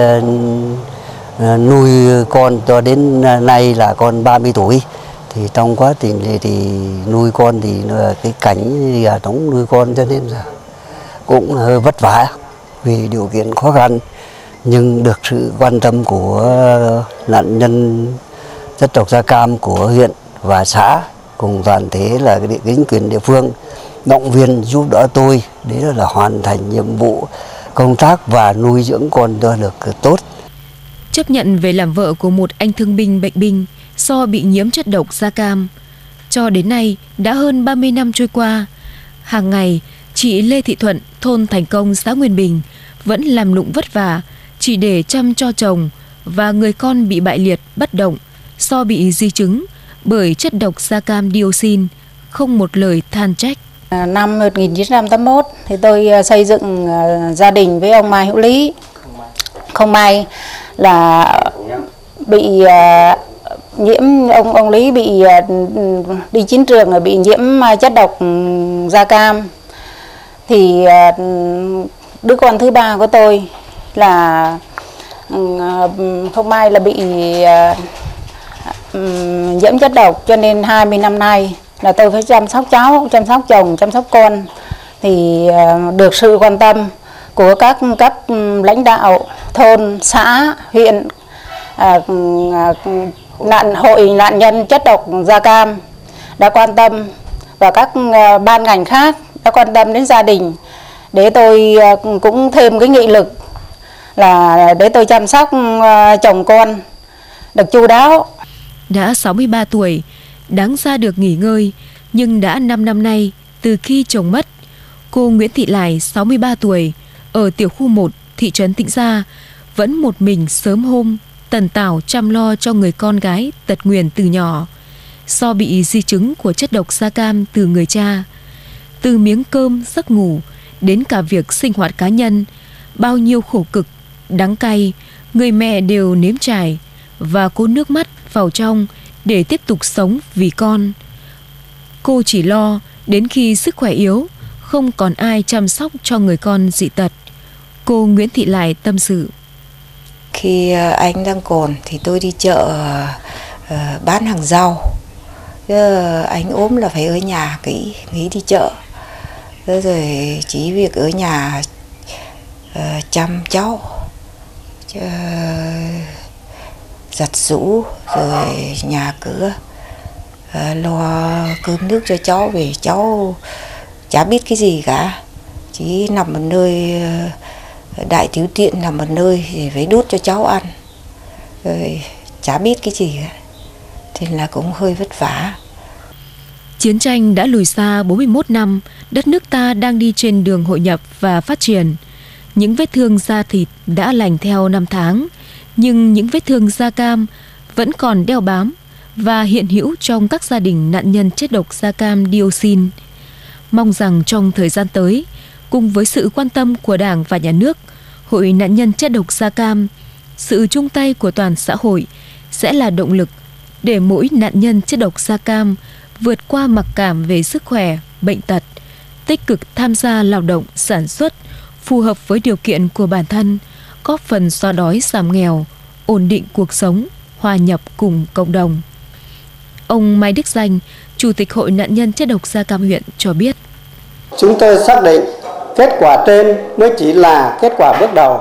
nuôi con cho đến nay là con ba mươi tuổi. Thì trong quá trình thì, thì nuôi con thì cái cảnh gà trống nuôi con cho nên là cũng hơi vất vả vì điều kiện khó khăn, nhưng được sự quan tâm của nạn nhân chất độc da cam của huyện và xã cùng toàn thể là cái chính quyền địa phương động viên giúp đỡ tôi để là hoàn thành nhiệm vụ công tác và nuôi dưỡng con cho được tốt. Chấp nhận về làm vợ của một anh thương binh bệnh binh do bị nhiễm chất độc da cam. Cho đến nay đã hơn ba mươi năm trôi qua, hàng ngày chị Lê Thị Thuận, thôn Thành Công, xã Nguyên Bình vẫn làm lụng vất vả chỉ để chăm cho chồng và người con bị bại liệt bất động do bị di chứng bởi chất độc da cam dioxin, không một lời than trách. Năm một nghìn chín trăm tám mươi mốt thì tôi xây dựng gia đình với ông Mai Hữu Lý. Không may là bị nhiễm, ông ông Lý bị đi chiến trường rồi bị nhiễm chất độc da cam. Thì đứa con thứ ba của tôi là không may là bị nhiễm chất độc, cho nên hai mươi năm nay là tôi phải chăm sóc cháu, chăm sóc chồng, chăm sóc con. Thì được sự quan tâm của các cấp lãnh đạo thôn, xã, huyện, à, nạn hội nạn nhân chất độc da cam đã quan tâm, và các ban ngành khác đã quan tâm đến gia đình, để tôi cũng thêm cái nghị lực là để tôi chăm sóc chồng con được chu đáo. Đã sáu mươi ba tuổi, đáng ra được nghỉ ngơi, nhưng đã năm năm nay từ khi chồng mất, cô Nguyễn Thị Lải, sáu mươi ba tuổi, ở tiểu khu một, thị trấn Tĩnh Gia, vẫn một mình sớm hôm tần tảo chăm lo cho người con gái tật nguyền từ nhỏ, do bị di chứng của chất độc da cam từ người cha. Từ miếng cơm, giấc ngủ đến cả việc sinh hoạt cá nhân, bao nhiêu khổ cực, đắng cay, người mẹ đều nếm trải và cố nước mắt vào trong để tiếp tục sống vì con. cô chỉ lo đến khi sức khỏe yếu, không còn ai chăm sóc cho người con dị tật. Cô Nguyễn Thị Lại tâm sự. Khi anh đang còn thì tôi đi chợ uh, bán hàng rau. Chứ anh ốm là phải ở nhà nghỉ, nghỉ đi chợ. Thế rồi chỉ việc ở nhà uh, chăm cháu, chứ, giặt giũ rồi nhà cửa, uh, lo cơm nước cho cháu, vì cháu chả biết cái gì cả, chỉ nằm ở nơi uh, đại tiểu tiện, nằm ở nơi thì phải đút cho cháu ăn, rồi chả biết cái gì cả, thì là cũng hơi vất vả. Chiến tranh đã lùi xa bốn mươi mốt năm, đất nước ta đang đi trên đường hội nhập và phát triển. Những vết thương da thịt đã lành theo năm tháng, nhưng những vết thương da cam vẫn còn đeo bám và hiện hữu trong các gia đình nạn nhân chất độc da cam dioxin. Mong rằng trong thời gian tới, cùng với sự quan tâm của Đảng và Nhà nước, Hội nạn nhân chất độc da cam, sự chung tay của toàn xã hội sẽ là động lực để mỗi nạn nhân chất độc da cam vượt qua mặc cảm về sức khỏe, bệnh tật, tích cực tham gia lao động, sản xuất, phù hợp với điều kiện của bản thân, góp phần xóa đói giảm nghèo, ổn định cuộc sống, hòa nhập cùng cộng đồng. Ông Mai Đức Danh, Chủ tịch Hội nạn nhân chất độc da cam huyện cho biết. Chúng tôi xác định kết quả trên mới chỉ là kết quả bước đầu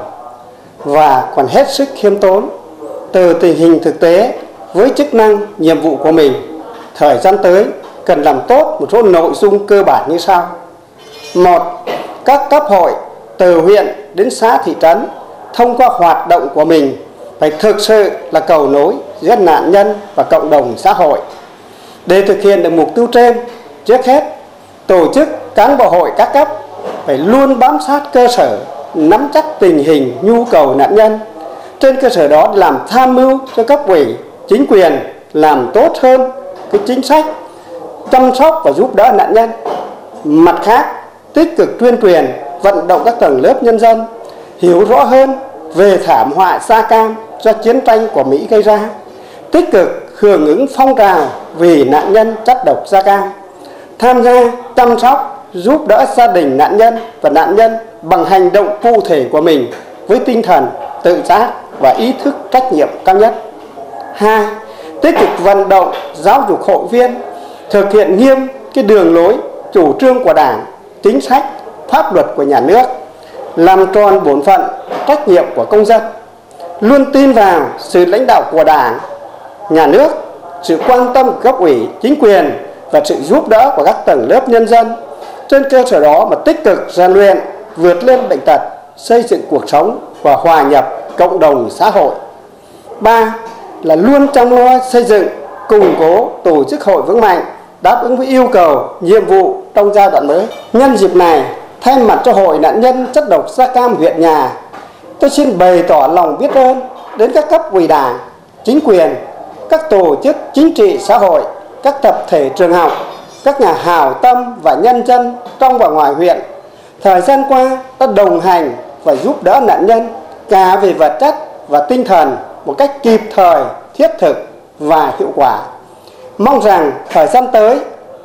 và còn hết sức khiêm tốn. Từ tình hình thực tế với chức năng, nhiệm vụ của mình, thời gian tới cần làm tốt một số nội dung cơ bản như sau. Một, các cấp hội từ huyện đến xã thị trấn thông qua hoạt động của mình phải thực sự là cầu nối giữa nạn nhân và cộng đồng xã hội. Để thực hiện được mục tiêu trên, trước hết, tổ chức cán bộ hội các cấp phải luôn bám sát cơ sở, nắm chắc tình hình nhu cầu nạn nhân. Trên cơ sở đó làm tham mưu cho cấp ủy, chính quyền làm tốt hơn cái chính sách chăm sóc và giúp đỡ nạn nhân. Mặt khác, tích cực tuyên truyền, vận động các tầng lớp nhân dân hiểu rõ hơn về thảm họa da cam do chiến tranh của Mỹ gây ra, tích cực hưởng ứng phong trào vì nạn nhân chất độc da cam, tham gia chăm sóc, giúp đỡ gia đình nạn nhân và nạn nhân bằng hành động cụ thể của mình với tinh thần tự giác và ý thức trách nhiệm cao nhất. Hai, tích cực vận động giáo dục hội viên thực hiện nghiêm cái đường lối, chủ trương của Đảng, chính sách, pháp luật của nhà nước, làm tròn bổn phận, trách nhiệm của công dân, luôn tin vào sự lãnh đạo của Đảng, nhà nước, sự quan tâm của cấp ủy, chính quyền và sự giúp đỡ của các tầng lớp nhân dân. Trên cơ sở đó mà tích cực rèn luyện, vượt lên bệnh tật, xây dựng cuộc sống và hòa nhập cộng đồng xã hội. Ba là luôn chăm lo xây dựng, củng cố tổ chức hội vững mạnh, đáp ứng với yêu cầu, nhiệm vụ trong giai đoạn mới. Nhân dịp này, thay mặt cho Hội nạn nhân chất độc da cam huyện nhà, tôi xin bày tỏ lòng biết ơn đến các cấp ủy Đảng, chính quyền, các tổ chức chính trị xã hội, các tập thể trường học, các nhà hảo tâm và nhân dân trong và ngoài huyện. Thời gian qua đã đồng hành và giúp đỡ nạn nhân cả về vật chất và tinh thần một cách kịp thời, thiết thực và hiệu quả. Mong rằng thời gian tới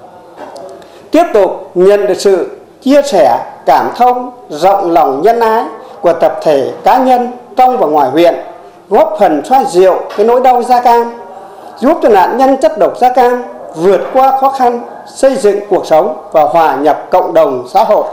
tiếp tục nhận được sự chia sẻ, cảm thông, rộng lòng nhân ái của tập thể cá nhân trong và ngoài huyện, góp phần xoa dịu cái nỗi đau da cam, giúp cho nạn nhân chất độc da cam vượt qua khó khăn, xây dựng cuộc sống và hòa nhập cộng đồng xã hội.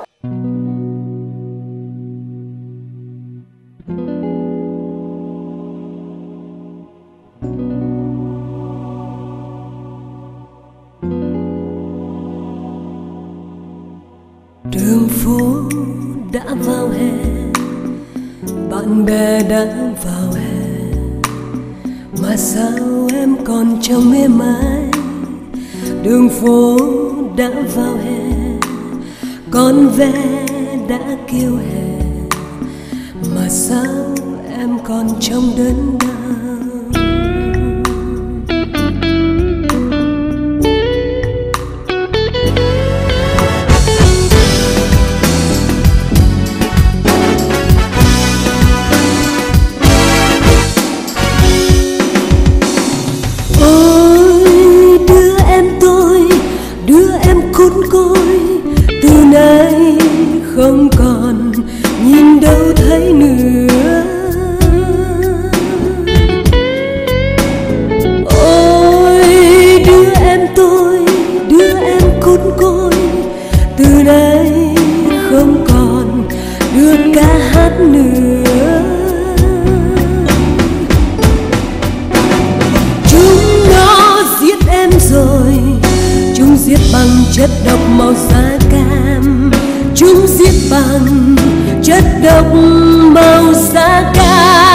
Đường phố đã vào hè, bạn bè đã vào hè, mà sao em còn trong êm ái. Đường phố đã vào hè, con ve đã kêu hè, mà sao em còn trong đớn đau. Ôi đưa em tôi, đưa không còn nhìn đâu thấy nữa. Ôi đứa em tôi, đứa em cút côi, từ nay không còn được ca hát nữa. Chúng nó giết em rồi, chúng giết bằng chất độc màu da cam, chúng giết bằng chất độc màu da cam.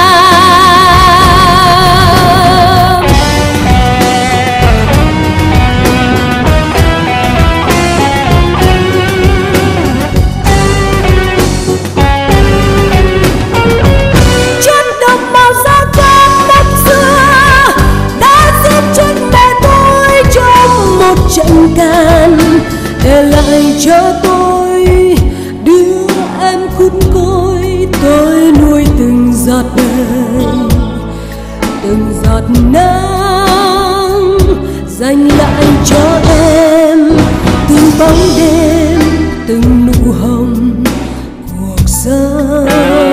Chất độc màu da cam năm xưa đã giết chết mẹ tôi trong một trận can, để lại cho tôi đứa em cút côi. Tôi nuôi từng giọt đời, từng giọt nắng dành lại cho em, từng bóng đêm, từng nụ hồng cuộc sống.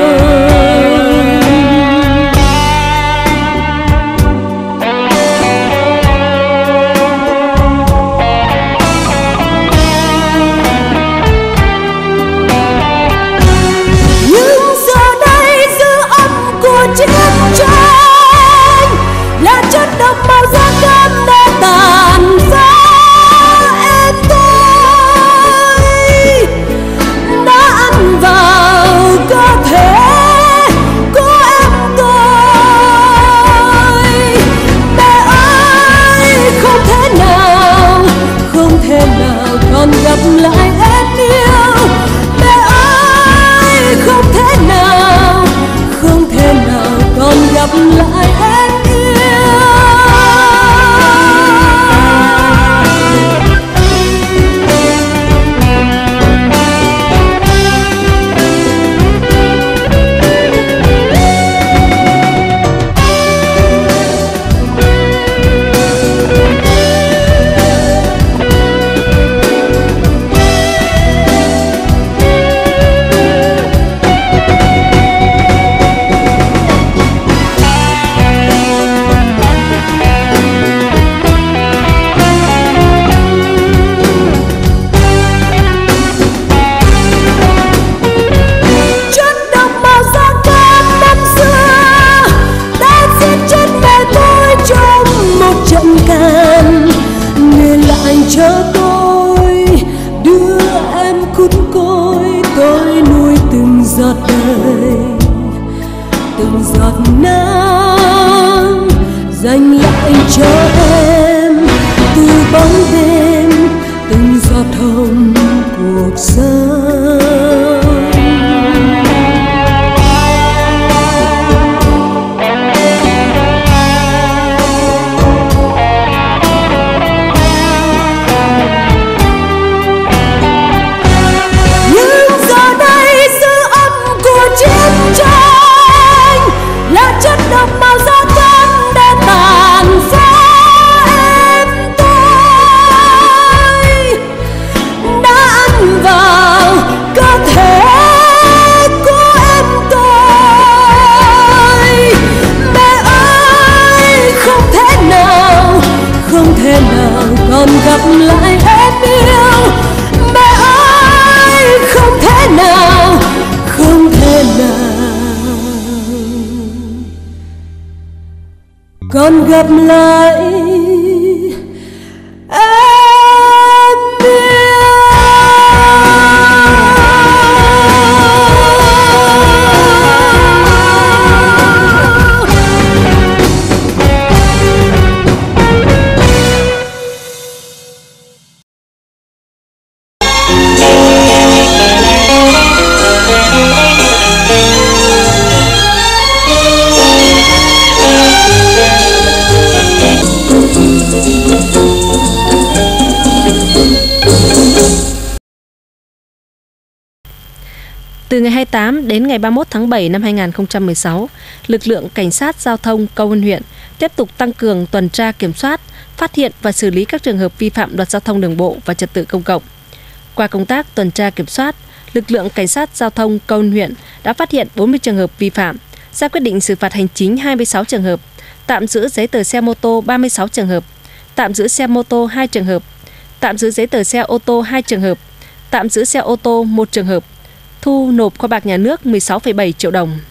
Chiến tranh là chất độc màu da cam đã tàn phá em tôi, đã ăn vào cơ thể của em tôi. Mẹ ơi, không thể nào, không thể nào còn gặp lại em yêu. Mẹ ơi, không thể nào, không thể nào còn gặp lại em cho tôi đứa em cút côi. Tôi nuôi từng giọt đời, từng giọt nắng dành lại cho em, từ bóng đêm, từng giọt hồng cuộc sống. Chất độc màu da cam đã tàn phá em tôi, đã ăn vào cơ thể của em tôi. Mẹ ơi, không thể nào, không thể nào còn gặp lại em yêu. Mẹ ơi, không thể nào, không thể nào còn gặp lại em yêu. Từ ngày hai mươi tám đến ngày ba mươi mốt tháng bảy năm hai nghìn không trăm mười sáu, lực lượng cảnh sát giao thông Cầu Vân huyện tiếp tục tăng cường tuần tra kiểm soát, phát hiện và xử lý các trường hợp vi phạm luật giao thông đường bộ và trật tự công cộng. Qua công tác tuần tra kiểm soát, lực lượng cảnh sát giao thông công an huyện đã phát hiện bốn mươi trường hợp vi phạm, ra quyết định xử phạt hành chính hai mươi sáu trường hợp, tạm giữ giấy tờ xe mô tô ba mươi sáu trường hợp, tạm giữ xe mô tô hai trường hợp, tạm giữ giấy tờ xe ô tô hai trường hợp, tạm giữ xe ô tô một trường hợp, thu nộp kho bạc nhà nước mười sáu phẩy bảy triệu đồng.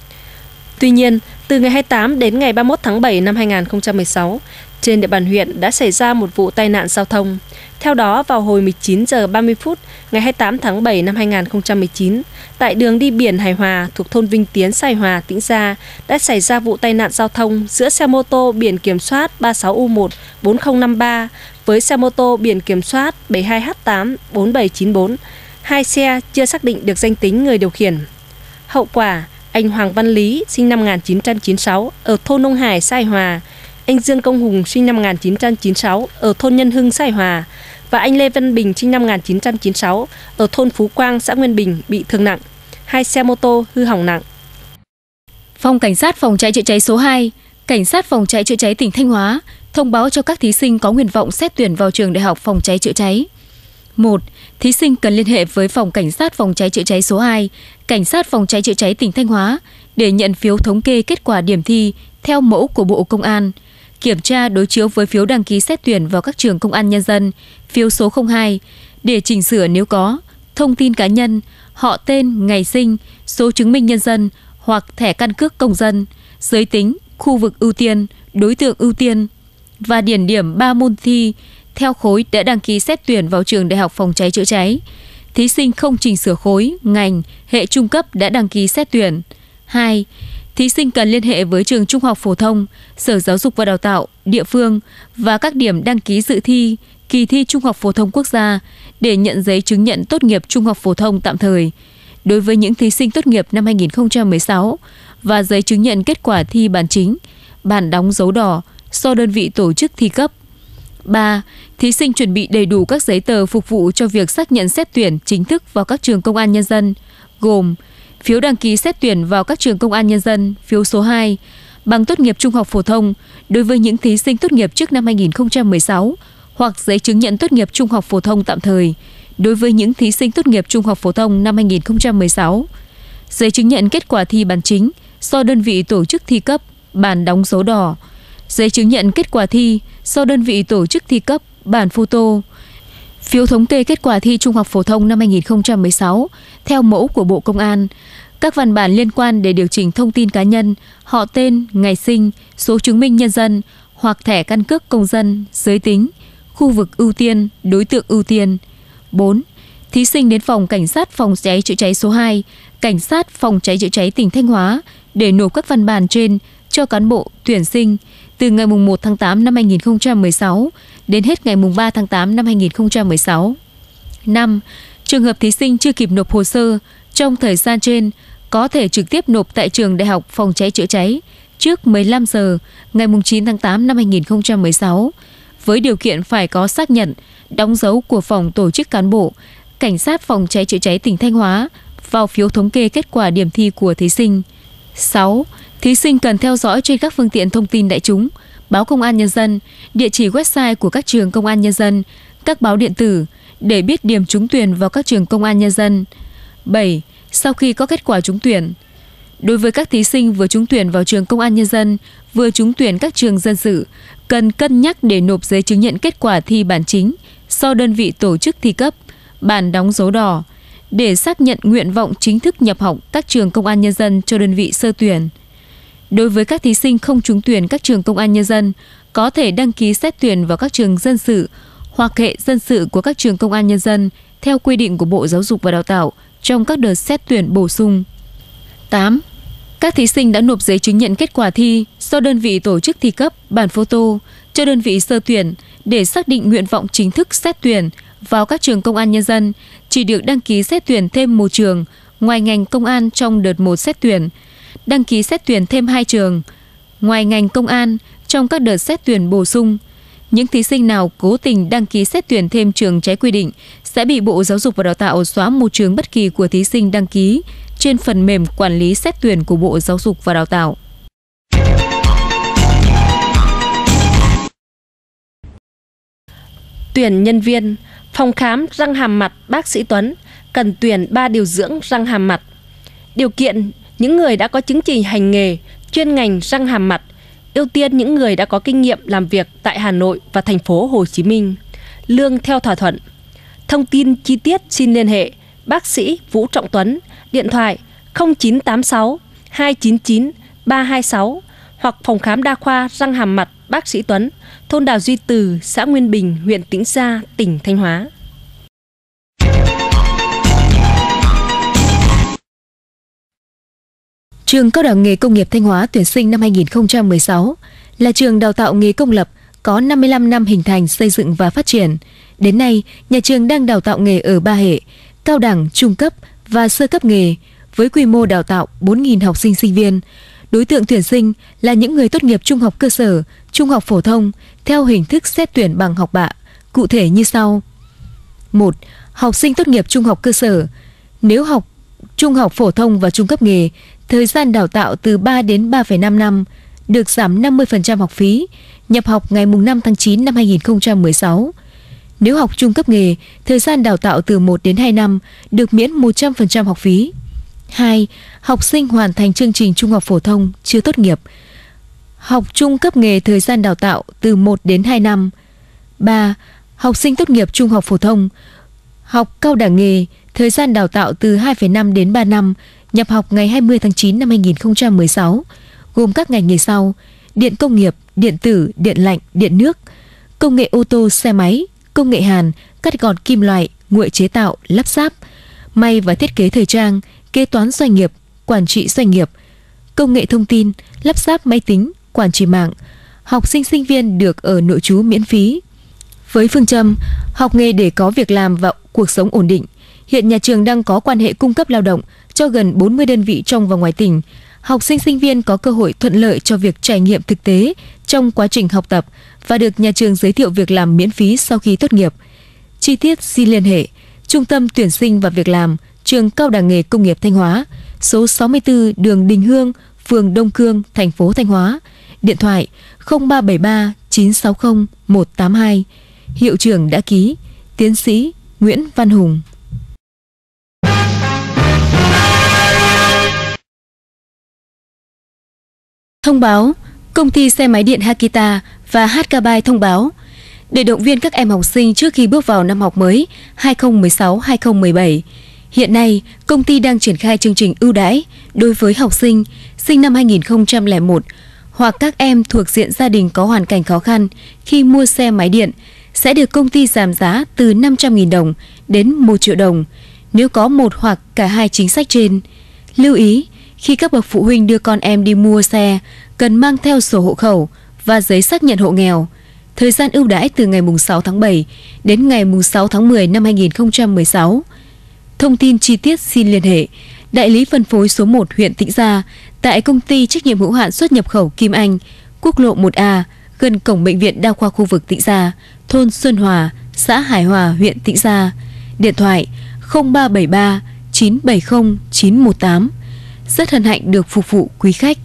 Tuy nhiên, từ ngày hai mươi tám đến ngày ba mươi mốt tháng bảy năm hai nghìn không trăm mười sáu, trên địa bàn huyện đã xảy ra một vụ tai nạn giao thông. Theo đó, vào hồi mười chín giờ ba mươi phút ngày hai mươi tám tháng bảy năm hai nghìn không trăm mười chín, tại đường đi biển Hải Hòa thuộc thôn Vinh Tiến, xã Hải Hòa, Tĩnh Gia đã xảy ra vụ tai nạn giao thông giữa xe mô tô biển kiểm soát ba mươi sáu U một bốn không năm ba với xe mô tô biển kiểm soát bảy mươi hai H tám bốn bảy chín bốn. Hai xe chưa xác định được danh tính người điều khiển. Hậu quả, anh Hoàng Văn Lý, sinh năm một nghìn chín trăm chín mươi sáu, ở thôn Nông Hải, xã Hải Hòa, anh Dương Công Hùng, sinh năm một nghìn chín trăm chín mươi sáu, ở thôn Nhân Hưng, xã Hải Hòa, và anh Lê Văn Bình, sinh năm một nghìn chín trăm chín mươi sáu, ở thôn Phú Quang, xã Nguyên Bình, bị thương nặng. Hai xe mô tô hư hỏng nặng. Phòng Cảnh sát Phòng cháy chữa cháy số hai, Cảnh sát Phòng cháy chữa cháy tỉnh Thanh Hóa thông báo cho các thí sinh có nguyện vọng xét tuyển vào trường Đại học Phòng cháy chữa cháy. một. Thí sinh cần liên hệ với Phòng Cảnh sát Phòng cháy chữa cháy số hai, Cảnh sát Phòng cháy chữa cháy tỉnh Thanh Hóa để nhận phiếu thống kê kết quả điểm thi theo mẫu của Bộ Công an, kiểm tra đối chiếu với phiếu đăng ký xét tuyển vào các trường Công an Nhân dân, phiếu số không hai, để chỉnh sửa nếu có, thông tin cá nhân, họ tên, ngày sinh, số chứng minh nhân dân hoặc thẻ căn cước công dân, giới tính, khu vực ưu tiên, đối tượng ưu tiên và điển điểm ba môn thi theo khối đã đăng ký xét tuyển vào trường Đại học Phòng cháy chữa cháy. Thí sinh không chỉnh sửa khối, ngành, hệ trung cấp đã đăng ký xét tuyển. hai. Thí sinh cần liên hệ với trường Trung học phổ thông, Sở Giáo dục và Đào tạo, địa phương và các điểm đăng ký dự thi kỳ thi Trung học phổ thông quốc gia để nhận giấy chứng nhận tốt nghiệp Trung học phổ thông tạm thời đối với những thí sinh tốt nghiệp năm hai nghìn không trăm mười sáu và giấy chứng nhận kết quả thi bản chính, bản đóng dấu đỏ do đơn vị tổ chức thi cấp. ba. Thí sinh chuẩn bị đầy đủ các giấy tờ phục vụ cho việc xác nhận xét tuyển chính thức vào các trường Công an Nhân dân, gồm phiếu đăng ký xét tuyển vào các trường Công an Nhân dân, phiếu số hai, bằng tốt nghiệp Trung học phổ thông đối với những thí sinh tốt nghiệp trước năm hai nghìn không trăm mười sáu hoặc giấy chứng nhận tốt nghiệp Trung học phổ thông tạm thời đối với những thí sinh tốt nghiệp Trung học phổ thông năm hai nghìn không trăm mười sáu, giấy chứng nhận kết quả thi bản chính do đơn vị tổ chức thi cấp, bản đóng dấu đỏ, giấy chứng nhận kết quả thi do đơn vị tổ chức thi cấp, bản photo, phiếu thống kê kết quả thi Trung học phổ thông năm hai nghìn không trăm mười sáu theo mẫu của Bộ Công an, các văn bản liên quan để điều chỉnh thông tin cá nhân, họ tên, ngày sinh, số chứng minh nhân dân hoặc thẻ căn cước công dân, giới tính, khu vực ưu tiên, đối tượng ưu tiên. bốn. Thí sinh đến Phòng Cảnh sát Phòng cháy chữa cháy số hai, Cảnh sát Phòng cháy chữa cháy tỉnh Thanh Hóa để nộp các văn bản trên cho cán bộ tuyển sinh từ ngày mùng một tháng tám năm hai nghìn không trăm mười sáu đến hết ngày mùng ba tháng tám năm hai nghìn không trăm mười sáu. năm. Trường hợp thí sinh chưa kịp nộp hồ sơ trong thời gian trên có thể trực tiếp nộp tại trường Đại học Phòng cháy chữa cháy trước mười lăm giờ ngày mùng chín tháng tám năm hai nghìn không trăm mười sáu với điều kiện phải có xác nhận, đóng dấu của Phòng Tổ chức Cán bộ, Cảnh sát Phòng cháy chữa cháy tỉnh Thanh Hóa vào phiếu thống kê kết quả điểm thi của thí sinh. sáu. Thí sinh cần theo dõi trên các phương tiện thông tin đại chúng, báo Công an Nhân dân, địa chỉ website của các trường Công an Nhân dân, các báo điện tử để biết điểm trúng tuyển vào các trường Công an Nhân dân. bảy. Sau khi có kết quả trúng tuyển, đối với các thí sinh vừa trúng tuyển vào trường Công an Nhân dân, vừa trúng tuyển các trường dân sự, cần cân nhắc để nộp giấy chứng nhận kết quả thi bản chính do đơn vị tổ chức thi cấp, bản đóng dấu đỏ để xác nhận nguyện vọng chính thức nhập học các trường Công an Nhân dân cho đơn vị sơ tuyển. Đối với các thí sinh không trúng tuyển các trường Công an Nhân dân, có thể đăng ký xét tuyển vào các trường dân sự hoặc hệ dân sự của các trường Công an Nhân dân theo quy định của Bộ Giáo dục và Đào tạo trong các đợt xét tuyển bổ sung. tám. Các thí sinh đã nộp giấy chứng nhận kết quả thi do đơn vị tổ chức thi cấp, bản photo cho đơn vị sơ tuyển để xác định nguyện vọng chính thức xét tuyển vào các trường Công an Nhân dân, chỉ được đăng ký xét tuyển thêm một trường ngoài ngành công an trong đợt một xét tuyển, đăng ký xét tuyển thêm hai trường ngoài ngành công an trong các đợt xét tuyển bổ sung. Những thí sinh nào cố tình đăng ký xét tuyển thêm trường trái quy định sẽ bị Bộ Giáo dục và Đào tạo xóa một trường bất kỳ của thí sinh đăng ký trên phần mềm quản lý xét tuyển của Bộ Giáo dục và Đào tạo. Tuyển nhân viên, phòng khám răng hàm mặt bác sĩ Tuấn, cần tuyển ba điều dưỡng răng hàm mặt. Điều kiện những người đã có chứng chỉ hành nghề chuyên ngành răng hàm mặt, ưu tiên những người đã có kinh nghiệm làm việc tại Hà Nội và thành phố Hồ Chí Minh. Lương theo thỏa thuận. Thông tin chi tiết xin liên hệ bác sĩ Vũ Trọng Tuấn, điện thoại không chín tám sáu hai chín chín ba hai sáu hoặc phòng khám đa khoa răng hàm mặt bác sĩ Tuấn, thôn Đào Duy Từ, xã Nguyên Bình, huyện Tĩnh Gia, tỉnh Thanh Hóa. Trường Cao đẳng nghề công nghiệp Thanh Hóa tuyển sinh năm hai nghìn không trăm mười sáu là trường đào tạo nghề công lập có năm mươi lăm năm hình thành, xây dựng và phát triển. Đến nay, nhà trường đang đào tạo nghề ở ba hệ: cao đẳng, trung cấp và sơ cấp nghề, với quy mô đào tạo bốn nghìn học sinh sinh viên. Đối tượng tuyển sinh là những người tốt nghiệp trung học cơ sở, trung học phổ thông theo hình thức xét tuyển bằng học bạ, cụ thể như sau. một. Học sinh tốt nghiệp trung học cơ sở, nếu học trung học phổ thông và trung cấp nghề, thời gian đào tạo từ ba đến ba phẩy năm năm, được giảm năm mươi phần trăm học phí, nhập học ngày năm tháng chín năm hai nghìn không trăm mười sáu. Nếu học trung cấp nghề, thời gian đào tạo từ một đến hai năm, được miễn một trăm phần trăm học phí. hai. Học sinh hoàn thành chương trình trung học phổ thông chưa tốt nghiệp, học trung cấp nghề, thời gian đào tạo từ một đến hai năm. ba. Học sinh tốt nghiệp trung học phổ thông, học cao đẳng nghề, thời gian đào tạo từ hai phẩy năm đến ba năm, nhập học ngày hai mươi tháng chín năm hai nghìn không trăm mười sáu, gồm các ngành nghề sau: điện công nghiệp, điện tử, điện lạnh, điện nước, công nghệ ô tô, xe máy, công nghệ hàn, cắt gọt kim loại, nguội chế tạo, lắp ráp, may và thiết kế thời trang, kế toán doanh nghiệp, quản trị doanh nghiệp, công nghệ thông tin, lắp ráp máy tính, quản trị mạng. Học sinh sinh viên được ở nội trú miễn phí. Với phương châm học nghề để có việc làm và cuộc sống ổn định, hiện nhà trường đang có quan hệ cung cấp lao động cho gần bốn mươi đơn vị trong và ngoài tỉnh. Học sinh sinh viên có cơ hội thuận lợi cho việc trải nghiệm thực tế trong quá trình học tập và được nhà trường giới thiệu việc làm miễn phí sau khi tốt nghiệp. Chi tiết xin liên hệ Trung tâm Tuyển sinh và Việc làm, Trường Cao đẳng nghề Công nghiệp Thanh Hóa, số sáu mươi tư đường Đình Hương, phường Đông Cương, thành phố Thanh Hóa. Điện thoại không ba bảy ba chín sáu không một tám hai. Hiệu trưởng đã ký Tiến sĩ Nguyễn Văn Hùng. Thông báo: công ty xe máy điện Hakita và hát ca Bike thông báo để động viên các em học sinh trước khi bước vào năm học mới hai nghìn không trăm mười sáu hai nghìn không trăm mười bảy. Hiện nay, công ty đang triển khai chương trình ưu đãi đối với học sinh sinh năm hai nghìn không trăm lẻ một hoặc các em thuộc diện gia đình có hoàn cảnh khó khăn khi mua xe máy điện sẽ được công ty giảm giá từ năm trăm nghìn đồng đến một triệu đồng nếu có một hoặc cả hai chính sách trên. Lưu ý, khi các bậc phụ huynh đưa con em đi mua xe, cần mang theo sổ hộ khẩu và giấy xác nhận hộ nghèo. Thời gian ưu đãi từ ngày sáu tháng bảy đến ngày sáu tháng mười năm hai nghìn không trăm mười sáu. Thông tin chi tiết xin liên hệ đại lý phân phối số một huyện Tĩnh Gia tại công ty trách nhiệm hữu hạn xuất nhập khẩu Kim Anh, quốc lộ một A, gần cổng bệnh viện đa khoa khu vực Tĩnh Gia, thôn Xuân Hòa, xã Hải Hòa, huyện Tĩnh Gia. Điện thoại không ba bảy ba chín bảy không chín một tám. Rất hân hạnh được phục vụ quý khách.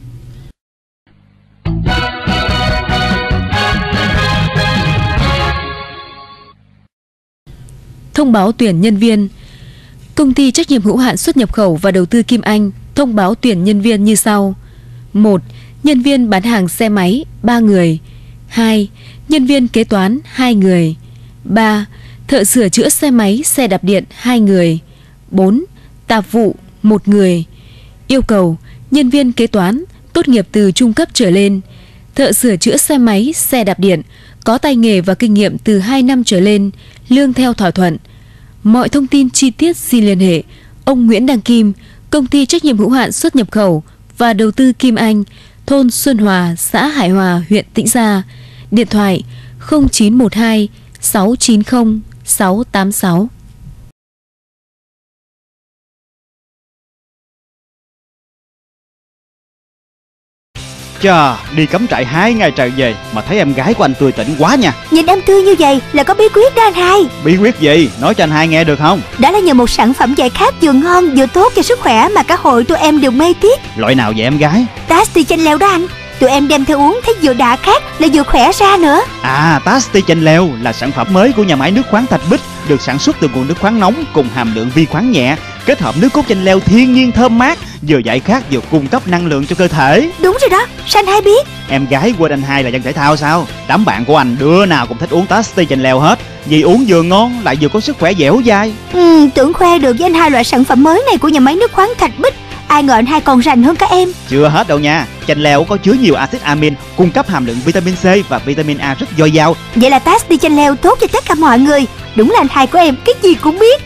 Thông báo tuyển nhân viên. Công ty trách nhiệm hữu hạn xuất nhập khẩu và đầu tư Kim Anh thông báo tuyển nhân viên như sau. một. Nhân viên bán hàng xe máy ba người. hai. Nhân viên kế toán hai người. ba. Thợ sửa chữa xe máy, xe đạp điện hai người. bốn. Tạp vụ một người. Yêu cầu nhân viên kế toán tốt nghiệp từ trung cấp trở lên. Thợ sửa chữa xe máy, xe đạp điện có tay nghề và kinh nghiệm từ hai năm trở lên, lương theo thỏa thuận. Mọi thông tin chi tiết xin liên hệ ông Nguyễn Đăng Kim, công ty trách nhiệm hữu hạn xuất nhập khẩu và đầu tư Kim Anh, thôn Xuân Hòa, xã Hải Hòa, huyện Tĩnh Gia. Điện thoại không chín một hai sáu chín không sáu tám sáu. Chà, đi cắm trại hai ngày trời về mà thấy em gái của anh tươi tỉnh quá nha. Nhìn em tươi như vậy là có bí quyết đó anh Hai. Bí quyết gì? Nói cho anh Hai nghe được không? Đó là nhờ một sản phẩm giải khát vừa ngon vừa tốt cho sức khỏe mà cả hội tụi em đều mê tiếc. Loại nào vậy em gái? Tasty chanh leo đó anh. Tụi em đem theo uống thấy vừa đã khát lại vừa khỏe ra nữa. À, Tasty chanh leo là sản phẩm mới của nhà máy nước khoáng Thạch Bích, được sản xuất từ nguồn nước khoáng nóng cùng hàm lượng vi khoáng nhẹ, kết hợp nước cốt chanh leo thiên nhiên thơm mát, vừa giải khát vừa cung cấp năng lượng cho cơ thể. Đúng rồi đó, sao anh hai biết? Em gái quên anh hai là dân thể thao sao? Đám bạn của anh đứa nào cũng thích uống Tasty chanh leo hết, vì uống vừa ngon lại vừa có sức khỏe dẻo dai. Ừ, tưởng khoe được với anh hai loại sản phẩm mới này của nhà máy nước khoáng Thạch Bích, ai ngờ anh hai còn rành hơn cả em. Chưa hết đâu nha, chanh leo có chứa nhiều axit amin, cung cấp hàm lượng vitamin C và vitamin A rất dồi dào. Vậy là Tasty chanh leo tốt cho tất cả mọi người. Đúng là anh hai của em cái gì cũng biết.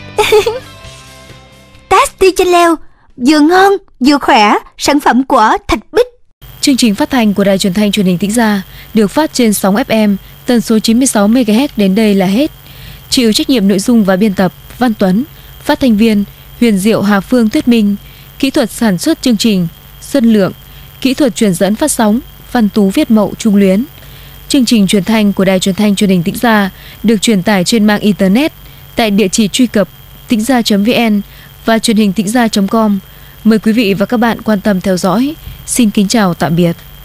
Tasty chanh leo vừa ngon vừa khỏe, sản phẩm của Thạch Bích. Chương trình phát thanh của Đài Truyền thanh Truyền hình Tĩnh Gia được phát trên sóng ép em tần số chín mươi sáu mê ga héc đến đây là hết. Chịu trách nhiệm nội dung và biên tập Văn Tuấn, phát thanh viên Huyền Diệu, Hà Phương, Tuyết Minh, kỹ thuật sản xuất chương trình Xuân Lượng, kỹ thuật truyền dẫn phát sóng Văn Tú, Viết Mậu, Trung Luyến. Chương trình truyền thanh của Đài Truyền thanh Truyền hình Tĩnh Gia được truyền tải trên mạng internet tại địa chỉ truy cập tĩnh gia chấm vn và truyền hình tĩnh gia chấm com. Mời quý vị và các bạn quan tâm theo dõi. Xin kính chào tạm biệt.